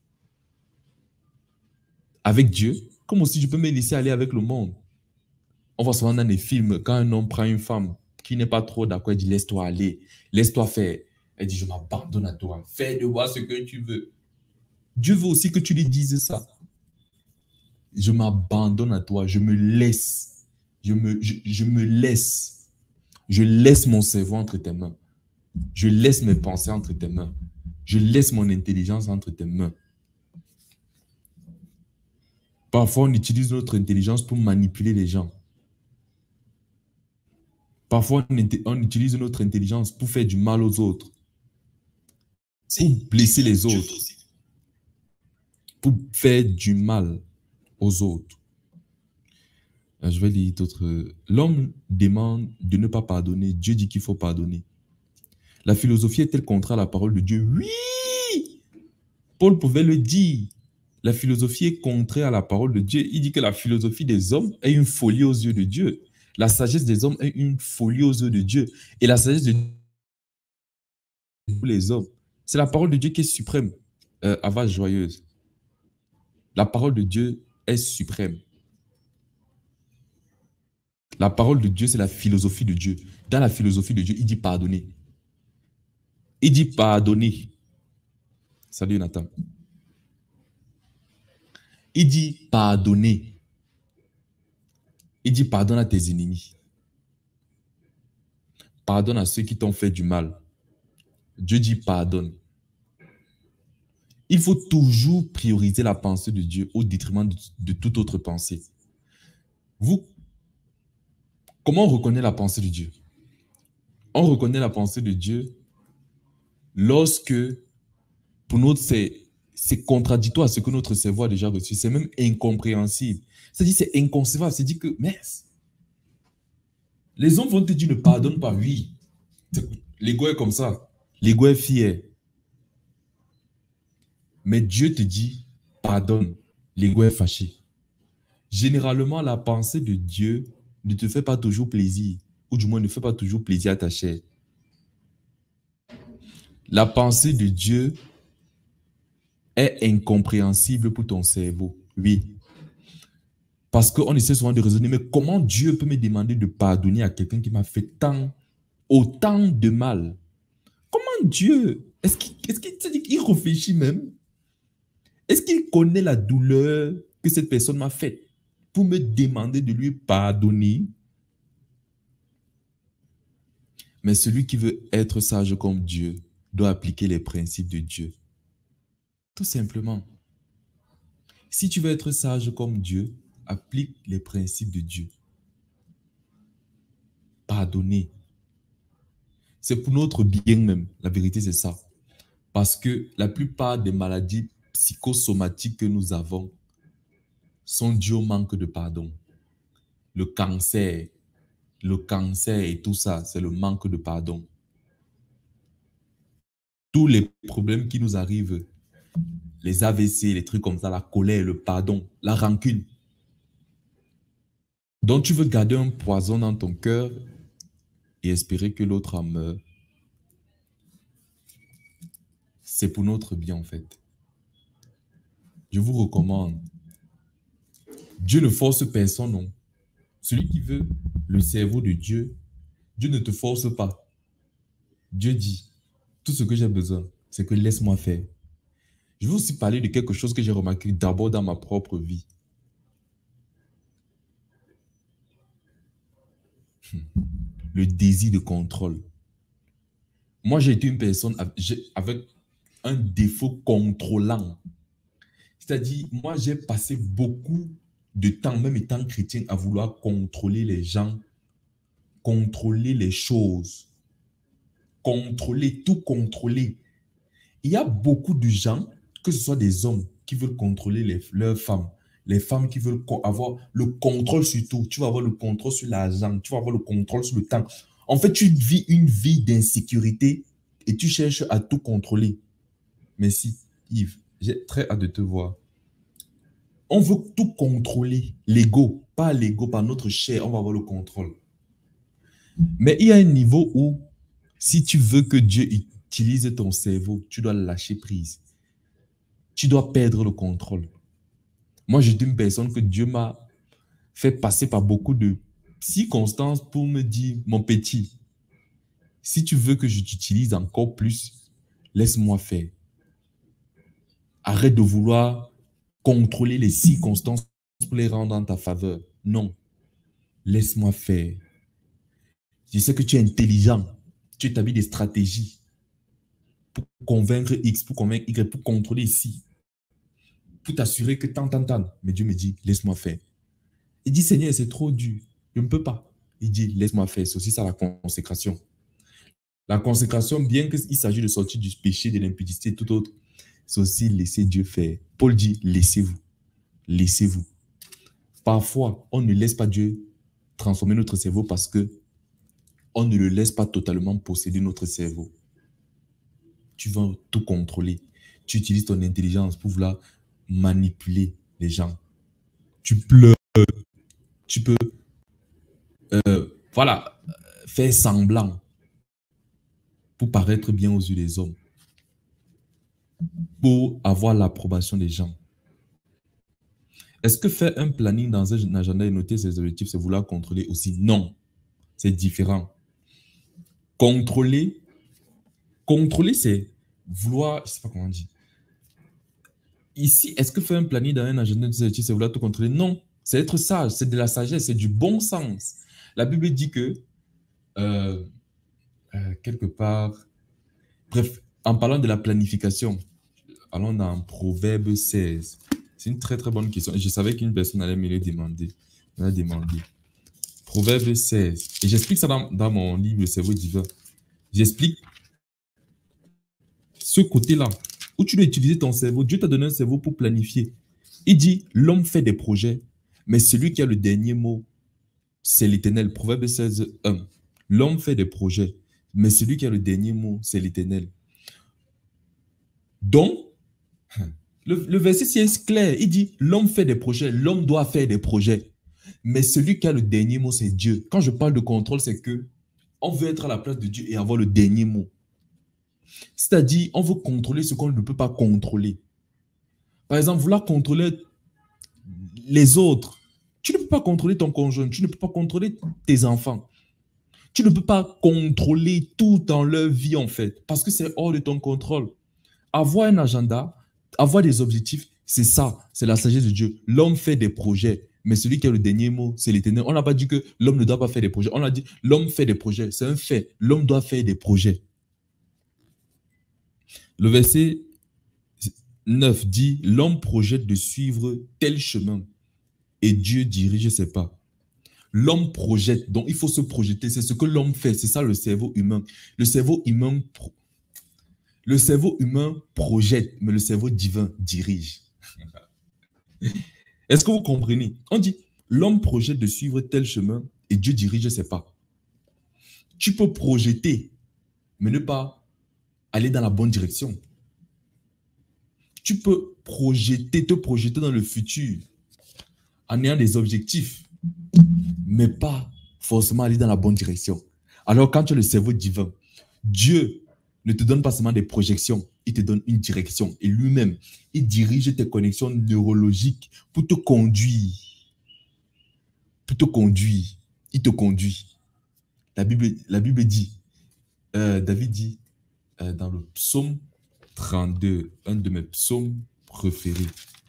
avec Dieu, comme aussi je peux me laisser aller avec le monde. On voit souvent dans des films, quand un homme prend une femme qui n'est pas trop d'accord, il dit laisse-toi aller, laisse-toi faire. Elle dit je m'abandonne à toi, fais de moi ce que tu veux. Dieu veut aussi que tu lui dises ça. Je m'abandonne à toi, je me laisse. Je me, je, je me laisse. Je laisse mon cerveau entre tes mains. Je laisse mes pensées entre tes mains. Je laisse mon intelligence entre tes mains. Parfois, on utilise notre intelligence pour manipuler les gens. Parfois, on, on utilise notre intelligence pour faire du mal aux autres. Pour blesser les autres. Pour faire du mal aux autres. Je vais lire d'autres. L'homme demande de ne pas pardonner. Dieu dit qu'il faut pardonner. La philosophie est-elle contraire à la parole de Dieu? Oui! Paul pouvait le dire. La philosophie est contraire à la parole de Dieu. Il dit que la philosophie des hommes est une folie aux yeux de Dieu. La sagesse des hommes est une folie aux yeux de Dieu. Et la sagesse de tous les hommes, c'est la parole de Dieu qui est suprême. Euh, Avage joyeuse. La parole de Dieu est suprême. La parole de Dieu, c'est la philosophie de Dieu. Dans la philosophie de Dieu, il dit pardonner. Il dit pardonner. Salut Nathan. Il dit pardonner. Il dit pardonne à tes ennemis. Pardonne à ceux qui t'ont fait du mal. Dieu dit pardonne. Il faut toujours prioriser la pensée de Dieu au détriment de, de toute autre pensée. Vous, comment on reconnaît la pensée de Dieu? On reconnaît la pensée de Dieu lorsque, pour nous, c'est c'est contradictoire à ce que notre cerveau a déjà reçu. C'est même incompréhensible. C'est-à-dire, c'est inconcevable. C'est-à-dire que, mais, les hommes vont te dire ne pardonne pas. Oui. L'ego est comme ça. L'ego est fier. Mais Dieu te dit, pardonne. L'ego est fâché. Généralement, la pensée de Dieu ne te fait pas toujours plaisir. Ou du moins, ne fait pas toujours plaisir à ta chair. La pensée de Dieu est incompréhensible pour ton cerveau. Oui. Parce qu'on essaie souvent de raisonner, mais comment Dieu peut me demander de pardonner à quelqu'un qui m'a fait tant, autant de mal? Comment Dieu, est-ce qu'il est-ce qu'il, qu'il réfléchit même? Est-ce qu'il connaît la douleur que cette personne m'a faite pour me demander de lui pardonner? Mais celui qui veut être sage comme Dieu doit appliquer les principes de Dieu. Tout simplement. Si tu veux être sage comme Dieu, applique les principes de Dieu. Pardonner. C'est pour notre bien même. La vérité, c'est ça. Parce que la plupart des maladies psychosomatiques que nous avons sont dues au manque de pardon. Le cancer, le cancer et tout ça, c'est le manque de pardon. Tous les problèmes qui nous arrivent, les A V C, les trucs comme ça, la colère, le pardon, la rancune. Donc tu veux garder un poison dans ton cœur et espérer que l'autre en meure. C'est pour notre bien en fait. Je vous recommande. Dieu ne force personne, non. Celui qui veut le cerveau de Dieu, Dieu ne te force pas. Dieu dit, tout ce que j'ai besoin, c'est que laisse-moi faire. Je vais aussi parler de quelque chose que j'ai remarqué d'abord dans ma propre vie. Le désir de contrôle. Moi, j'ai été une personne avec un défaut contrôlant. C'est-à-dire, moi, j'ai passé beaucoup de temps, même étant chrétien, à vouloir contrôler les gens contrôler les choses. Contrôler, tout contrôler. Il y a beaucoup de gens, que ce soit des hommes qui veulent contrôler les, leurs femmes, les femmes qui veulent avoir le contrôle sur tout. Tu vas avoir le contrôle sur l'argent, tu vas avoir le contrôle sur le temps. En fait, tu vis une vie d'insécurité et tu cherches à tout contrôler. Merci, Yves. J'ai très hâte de te voir. On veut tout contrôler. L'ego, pas l'ego, par notre chair, on va avoir le contrôle. Mais il y a un niveau où, si tu veux que Dieu utilise ton cerveau, tu dois lâcher prise. Tu dois perdre le contrôle. Moi, j'étais une personne que Dieu m'a fait passer par beaucoup de circonstances pour me dire, mon petit, si tu veux que je t'utilise encore plus, laisse-moi faire. Arrête de vouloir contrôler les circonstances pour les rendre en ta faveur. Non. Laisse-moi faire. Je sais que tu es intelligent. Tu établis des stratégies pour convaincre X, pour convaincre Y, pour contrôler ici. Pour t'assurer que tant, tant, tant. Mais Dieu me dit, laisse-moi faire. Il dit, Seigneur, c'est trop dur. Je ne peux pas. Il dit, laisse-moi faire. C'est aussi ça la consécration. La consécration, bien qu'il s'agisse de sortir du péché, de l'impudicité, tout autre, c'est aussi laisser Dieu faire. Paul dit, laissez-vous. Laissez-vous. Parfois, on ne laisse pas Dieu transformer notre cerveau parce que on ne le laisse pas totalement posséder notre cerveau. Tu vas tout contrôler. Tu utilises ton intelligence pour vouloir manipuler les gens. Tu pleures. Tu peux euh, voilà, faire semblant pour paraître bien aux yeux des hommes. Pour avoir l'approbation des gens. Est-ce que faire un planning dans un agenda et noter ses objectifs, c'est vouloir contrôler aussi? Non, c'est différent. Contrôler, contrôler, c'est vouloir, je ne sais pas comment on dit. Ici, est-ce que faire un planning dans un agenda et noter ses objectifs, c'est vouloir tout contrôler? Non, c'est être sage, c'est de la sagesse, c'est du bon sens. La Bible dit que, euh, euh, quelque part, bref, en parlant de la planification, allons dans Proverbe seize. C'est une très très bonne question. Et je savais qu'une personne allait me le demander. Me l'a demandé. Proverbe seize. Et j'explique ça dans, dans mon livre Le cerveau divin. J'explique ce côté-là où tu dois utiliser ton cerveau. Dieu t'a donné un cerveau pour planifier. Il dit, l'homme fait des projets, mais celui qui a le dernier mot, c'est l'Éternel. Proverbe seize, un. L'homme fait des projets, mais celui qui a le dernier mot, c'est l'Éternel. Donc, le, le verset c'est clair. Il dit, l'homme fait des projets, l'homme doit faire des projets. Mais celui qui a le dernier mot, c'est Dieu. Quand je parle de contrôle, c'est que on veut être à la place de Dieu et avoir le dernier mot. C'est-à-dire, on veut contrôler ce qu'on ne peut pas contrôler. Par exemple, vouloir contrôler les autres. Tu ne peux pas contrôler ton conjoint, tu ne peux pas contrôler tes enfants. Tu ne peux pas contrôler tout dans leur vie, en fait, parce que c'est hors de ton contrôle. Avoir un agenda, avoir des objectifs, c'est ça, c'est la sagesse de Dieu. L'homme fait des projets, mais celui qui a le dernier mot, c'est l'Éternel. On n'a pas dit que l'homme ne doit pas faire des projets. On a dit l'homme fait des projets, c'est un fait. L'homme doit faire des projets. Le verset neuf dit, l'homme projette de suivre tel chemin et Dieu dirige ses pas. L'homme projette, donc il faut se projeter, c'est ce que l'homme fait, c'est ça le cerveau humain. Le cerveau humain, le cerveau humain projette, mais le cerveau divin dirige. Est-ce que vous comprenez? On dit, l'homme projette de suivre tel chemin et Dieu dirige ses pas. Tu peux projeter, mais ne pas aller dans la bonne direction. Tu peux projeter, te projeter dans le futur en ayant des objectifs, mais pas forcément aller dans la bonne direction. Alors quand tu as le cerveau divin, Dieu ne te donne pas seulement des projections, il te donne une direction. Et lui-même, il dirige tes connexions neurologiques pour te conduire. Pour te conduire. Il te conduit. La Bible, la Bible dit, euh, David dit, euh, dans le psaume trente-deux, un de mes psaumes préférés.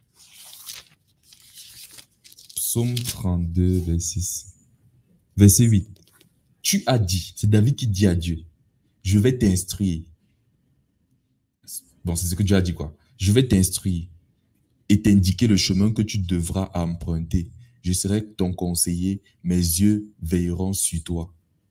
Psaume trente-deux, verset six. Verset huit. Tu as dit, c'est David qui dit à Dieu, je vais t'instruire. Bon, c'est ce que Dieu a dit, quoi. Je vais t'instruire et t'indiquer le chemin que tu devras emprunter. Je serai ton conseiller, mes yeux veilleront sur toi.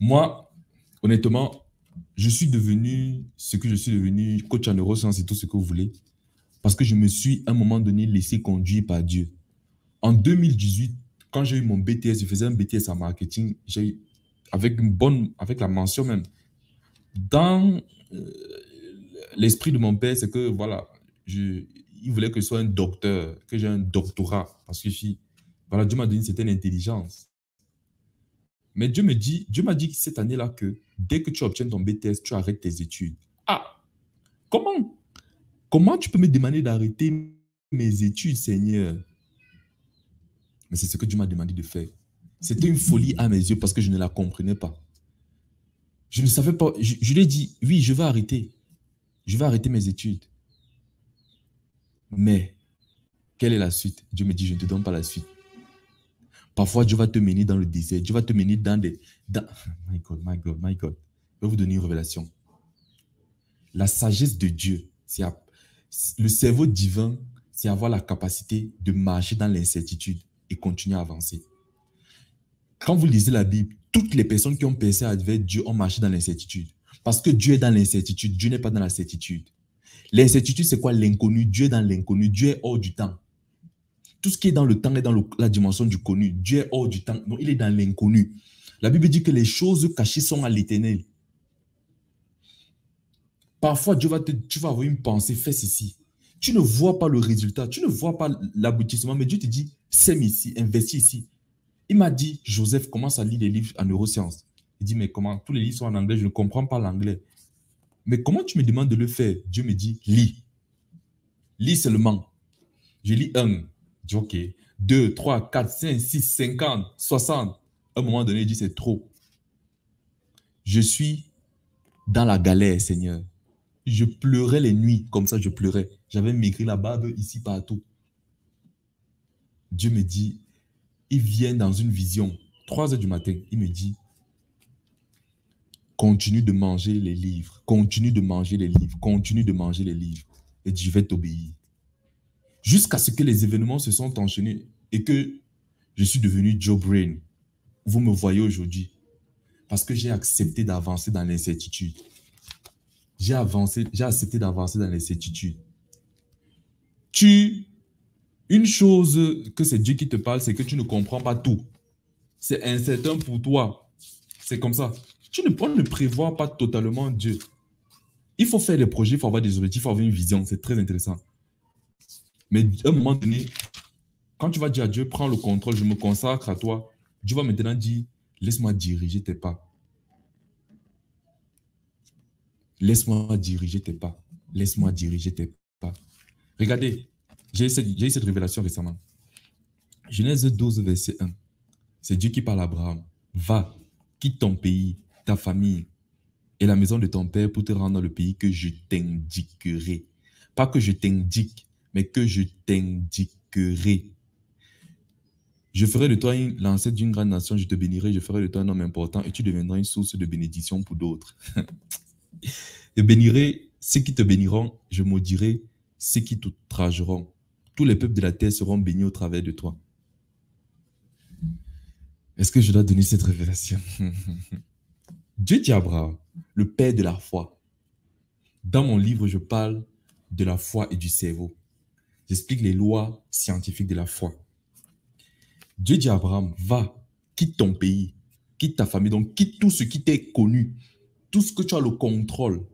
Moi, honnêtement, je suis devenu ce que je suis devenu, coach en neurosciences et tout ce que vous voulez, parce que je me suis à un moment donné laissé conduire par Dieu. En deux mille dix-huit, quand j'ai eu mon B T S, je faisais un B T S en marketing, j'ai avec une bonne, avec la mention même. Dans euh, l'esprit de mon père, c'est que voilà, je, il voulait que je sois un docteur, que j'ai un doctorat, parce que je, voilà, Dieu m'a donné une certaine intelligence. Mais Dieu me dit, Dieu m'a dit cette année-là que dès que tu obtiens ton B T S, tu arrêtes tes études. Ah, comment, comment tu peux me demander d'arrêter mes études, Seigneur? Mais c'est ce que Dieu m'a demandé de faire. C'était une folie à mes yeux parce que je ne la comprenais pas. Je ne savais pas. Je, je lui ai dit, oui, je vais arrêter. Je vais arrêter mes études. Mais, quelle est la suite? Dieu me dit, je ne te donne pas la suite. Parfois, Dieu va te mener dans le désert. Dieu va te mener dans des... Dans... My God, my God, my God. Je vais vous donner une révélation. La sagesse de Dieu, c'est le cerveau divin, c'est avoir la capacité de marcher dans l'incertitude et continuer à avancer. Quand vous lisez la Bible, toutes les personnes qui ont percé avec Dieu ont marché dans l'incertitude. Parce que Dieu est dans l'incertitude, Dieu n'est pas dans la certitude. L'incertitude, c'est quoi? L'inconnu. Dieu est dans l'inconnu, Dieu est hors du temps. Tout ce qui est dans le temps est dans le, la dimension du connu. Dieu est hors du temps, donc il est dans l'inconnu. La Bible dit que les choses cachées sont à l'Éternel. Parfois, Dieu va te, tu vas avoir une pensée, fais ceci. Tu ne vois pas le résultat, tu ne vois pas l'aboutissement, mais Dieu te dit, sème ici, investis ici. Il m'a dit, Joseph, commence à lire des livres en neurosciences. Il dit, mais comment? Tous les livres sont en anglais, je ne comprends pas l'anglais. Mais comment tu me demandes de le faire? Dieu me dit, lis. Lis seulement. Je lis un. Je dis, ok. Deux, trois, quatre, cinq, six, cinquante, soixante. À un moment donné, il dit, c'est trop. Je suis dans la galère, Seigneur. Je pleurais les nuits, comme ça je pleurais. J'avais maigri la barbe ici partout. Dieu me dit, il vient dans une vision, trois heures du matin, il me dit, continue de manger les livres, continue de manger les livres, continue de manger les livres, et je vais t'obéir. Jusqu'à ce que les événements se sont enchaînés et que je suis devenu Joe Brain. Vous me voyez aujourd'hui, parce que j'ai accepté d'avancer dans l'incertitude. J'ai avancé, j'ai accepté d'avancer dans l'incertitude. Tu, une chose que c'est Dieu qui te parle, c'est que tu ne comprends pas tout. C'est incertain pour toi. C'est comme ça. Tu ne, on ne prévoit pas totalement Dieu. Il faut faire des projets, il faut avoir des objectifs, il faut avoir une vision. C'est très intéressant. Mais à un moment donné, quand tu vas dire à Dieu, prends le contrôle, je me consacre à toi, Dieu va maintenant dire, laisse-moi diriger tes pas. Laisse-moi diriger tes pas. Laisse-moi diriger tes pas. Regardez, j'ai eu cette, j'ai eu cette révélation récemment. Genèse douze, verset un. C'est Dieu qui parle à Abraham. Va, quitte ton pays, ta famille et la maison de ton père pour te rendre dans le pays que je t'indiquerai. Pas que je t'indique, mais que je t'indiquerai. Je ferai de toi l'ancêtre d'une grande nation, je te bénirai, je ferai de toi un homme important et tu deviendras une source de bénédiction pour d'autres. Je bénirai ceux qui te béniront, je maudirai ceux qui t'outrageront. Tous les peuples de la terre seront bénis au travers de toi. Est-ce que je dois donner cette révélation? Dieu dit à Abraham, le père de la foi. Dans mon livre, je parle de la foi et du cerveau. J'explique les lois scientifiques de la foi. Dieu dit à Abraham, va, quitte ton pays, quitte ta famille, donc quitte tout ce qui t'est connu, tout ce que tu as le contrôle,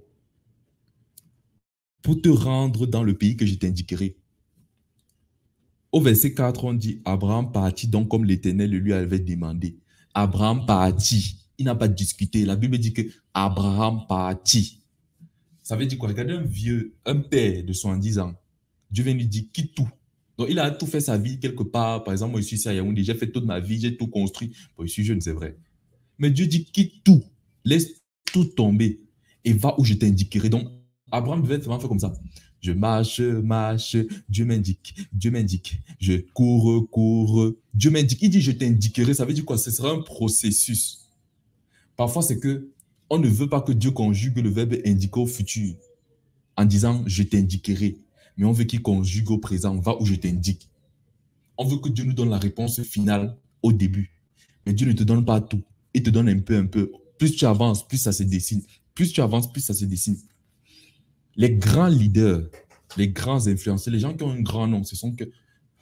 pour te rendre dans le pays que je t'indiquerai. Au verset quatre, on dit, Abraham partit donc comme l'Éternel lui avait demandé. Abraham partit. Il n'a pas discuté. La Bible dit que Abraham partit. Ça veut dire quoi? Regardez un vieux, un père de soixante-dix ans. Dieu vient lui dire, quitte tout. Donc, il a tout fait sa vie quelque part. Par exemple, moi, je suis ici à Yaoundé. J'ai fait toute ma vie, j'ai tout construit. Bon, je suis jeune, c'est vrai. Mais Dieu dit, quitte tout. Laisse tout tomber et va où je t'indiquerai. Donc, Abraham devait vraiment faire comme ça. Je marche, marche, Dieu m'indique, Dieu m'indique. Je cours, cours, Dieu m'indique. Il dit, je t'indiquerai. Ça veut dire quoi? Ce sera un processus. Parfois, c'est que on ne veut pas que Dieu conjugue le verbe indiquer au futur en disant, je t'indiquerai. Mais on veut qu'il conjugue au présent, va où je t'indique. On veut que Dieu nous donne la réponse finale au début. Mais Dieu ne te donne pas tout. Il te donne un peu, un peu. plus tu avances, plus ça se dessine. Plus tu avances, plus ça se dessine. Les grands leaders, les grands influenceurs, les gens qui ont un grand nom, ce sont que...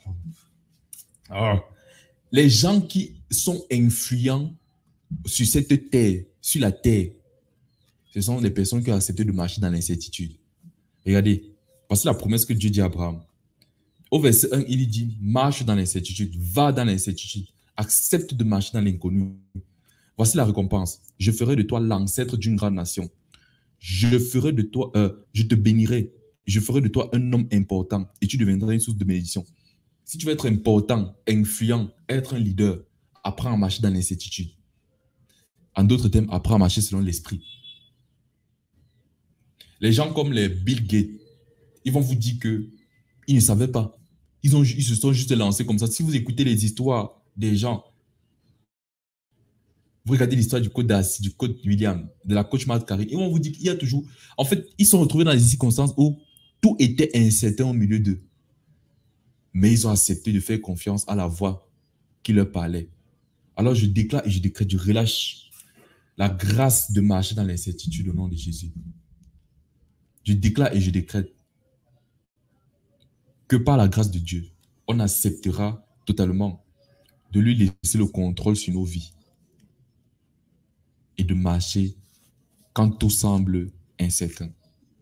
Ah. Les gens qui sont influents sur cette terre, sur la terre, ce sont les personnes qui ont accepté de marcher dans l'incertitude. Regardez, voici la promesse que Dieu dit à Abraham. Au verset un, il dit, marche dans l'incertitude, va dans l'incertitude, accepte de marcher dans l'inconnu. Voici la récompense. Je ferai de toi l'ancêtre d'une grande nation. Je ferai de toi, euh, je te bénirai. Je ferai de toi un homme important et tu deviendras une source de bénédiction. Si tu veux être important, influent, être un leader, apprends à marcher dans l'incertitude. En d'autres termes, apprends à marcher selon l'esprit. Les gens comme les Bill Gates, ils vont vous dire qu'ils ne savaient pas. Ils, ont, ils se sont juste lancés comme ça. Si vous écoutez les histoires des gens, vous regardez l'histoire du coach Darcy, du coach William, de la coach Marthe Carré, ils vont vous dire qu'il y a toujours... En fait, ils sont retrouvés dans des circonstances où tout était incertain au milieu d'eux. Mais ils ont accepté de faire confiance à la voix qui leur parlait. Alors je déclare et je décrète, je relâche la grâce de marcher dans l'incertitude au nom de Jésus. Je déclare et je décrète que par la grâce de Dieu, on acceptera totalement de lui laisser le contrôle sur nos vies et de marcher quand tout semble incertain.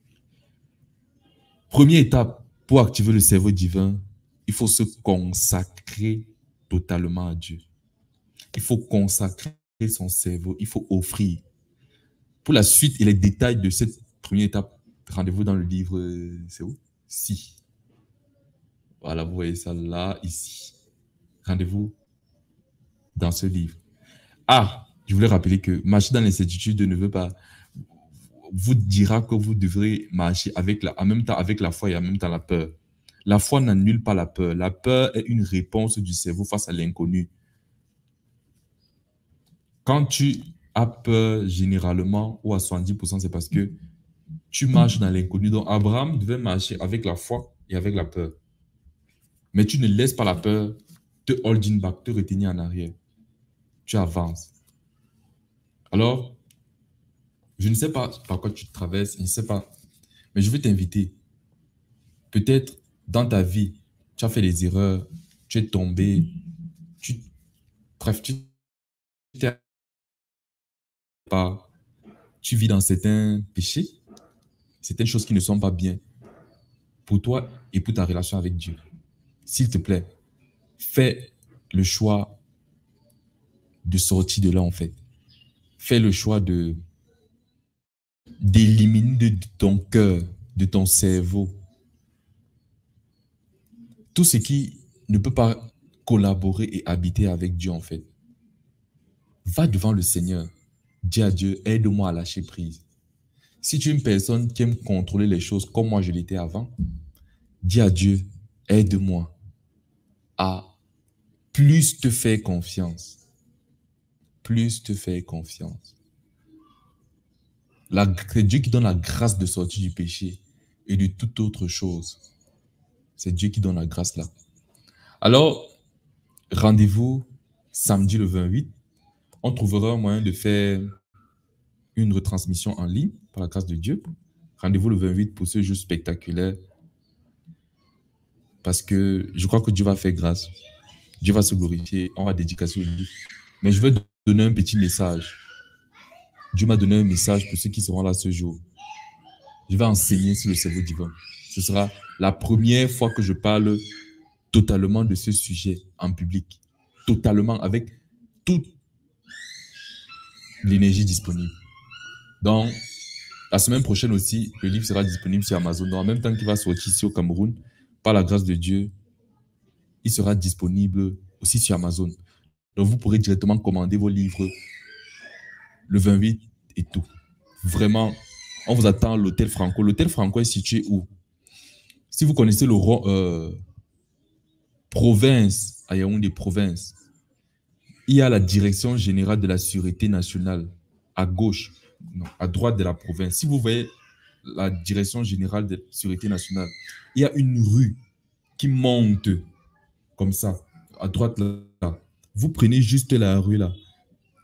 Première étape pour activer le cerveau divin, il faut se consacrer totalement à Dieu. Il faut consacrer son cerveau, il faut offrir. Pour la suite et les détails de cette première étape, rendez-vous dans le livre, c'est où? Si. Voilà, vous voyez ça là, ici. Rendez-vous dans ce livre. Ah, je voulais rappeler que marcher dans l'incertitude ne veut pas vous dira que vous devrez marcher avec la, en même temps avec la foi et en même temps la peur. La foi n'annule pas la peur. La peur est une réponse du cerveau face à l'inconnu. Quand tu as peur, généralement, ou à soixante-dix pour cent, c'est parce que tu marches dans l'inconnu. Donc, Abraham devait marcher avec la foi et avec la peur. Mais tu ne laisses pas la peur te holding back, te retenir en arrière. Tu avances. Alors, je ne sais pas par quoi tu traverses, je ne sais pas. Mais je veux t'inviter. Peut-être dans ta vie, tu as fait des erreurs, tu es tombé, tu, bref, tu t'es pas, tu vis dans certains péchés, certaines choses qui ne sont pas bien pour toi et pour ta relation avec Dieu. S'il te plaît, fais le choix de sortir de là, en fait. Fais le choix de d'éliminer de ton cœur, de ton cerveau, tout ce qui ne peut pas collaborer et habiter avec Dieu, en fait. Va devant le Seigneur. Dis à Dieu, aide-moi à lâcher prise. Si tu es une personne qui aime contrôler les choses comme moi je l'étais avant, dis à Dieu, aide-moi à plus te faire confiance. Plus te faire confiance. C'est Dieu qui donne la grâce de sortir du péché et de toute autre chose. C'est Dieu qui donne la grâce là. Alors, rendez-vous samedi le vingt-huit. On trouvera un moyen de faire une retransmission en ligne par la grâce de Dieu. Rendez-vous le vingt-huit pour ce jeu spectaculaire. Parce que je crois que Dieu va faire grâce. Dieu va se glorifier. On va dédicacer le livre. Mais je veux donner un petit message. Dieu m'a donné un message pour ceux qui seront là ce jour. Je vais enseigner sur le cerveau divin. Ce sera la première fois que je parle totalement de ce sujet en public. Totalement, avec toute l'énergie disponible. Donc, la semaine prochaine aussi, le livre sera disponible sur Amazon. Donc, en même temps qu'il va sortir ici au Cameroun, par la grâce de Dieu, il sera disponible aussi sur Amazon. Donc, vous pourrez directement commander vos livres le vingt-huit et tout. Vraiment, on vous attend à l'hôtel Franco. L'hôtel Franco est situé où? Si vous connaissez le euh, province, à Yaoundé province, il y a la direction générale de la Sûreté nationale à gauche, non, à droite de la province. Si vous voyez la direction générale de la Sûreté nationale, il y a une rue qui monte comme ça, à droite là. Vous prenez juste la rue là.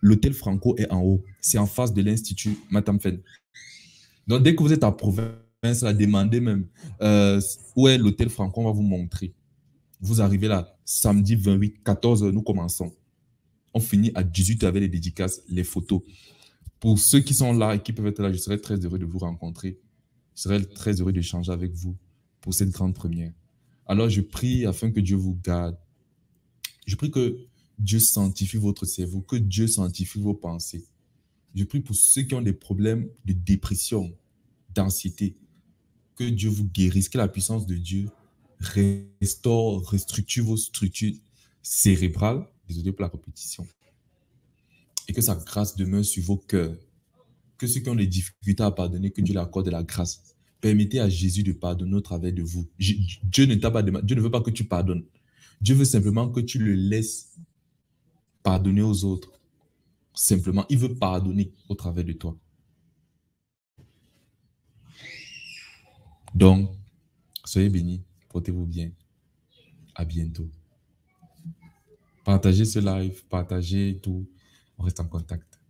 l'hôtel Franco est en haut. C'est en face de l'Institut Matamfen. Donc, dès que vous êtes à province, là, demandez même euh, où est l'hôtel Franco, on va vous montrer. Vous arrivez là, samedi vingt-huit, quatorze heures, nous commençons. On finit à dix-huit heures avec les dédicaces, les photos. Pour ceux qui sont là et qui peuvent être là, je serais très heureux de vous rencontrer. Je serais très heureux d'échanger avec vous pour cette grande première. Alors, je prie afin que Dieu vous garde. Je prie que Dieu sanctifie votre cerveau, que Dieu sanctifie vos pensées. Je prie pour ceux qui ont des problèmes de dépression, d'anxiété, que Dieu vous guérisse, que la puissance de Dieu restaure, restructure vos structures cérébrales, désolé pour la répétition, et que sa grâce demeure sur vos cœurs. Que ceux qui ont des difficultés à pardonner, que Dieu leur accorde de la grâce. Permettez à Jésus de pardonner au travers de vous. Dieu ne t'a pas demandé, Dieu ne veut pas que tu pardonnes. Dieu veut simplement que tu le laisses pardonner aux autres. Simplement, il veut pardonner au travers de toi. Donc, soyez bénis, portez-vous bien. À bientôt. Partagez ce live, partagez tout. On reste en contact.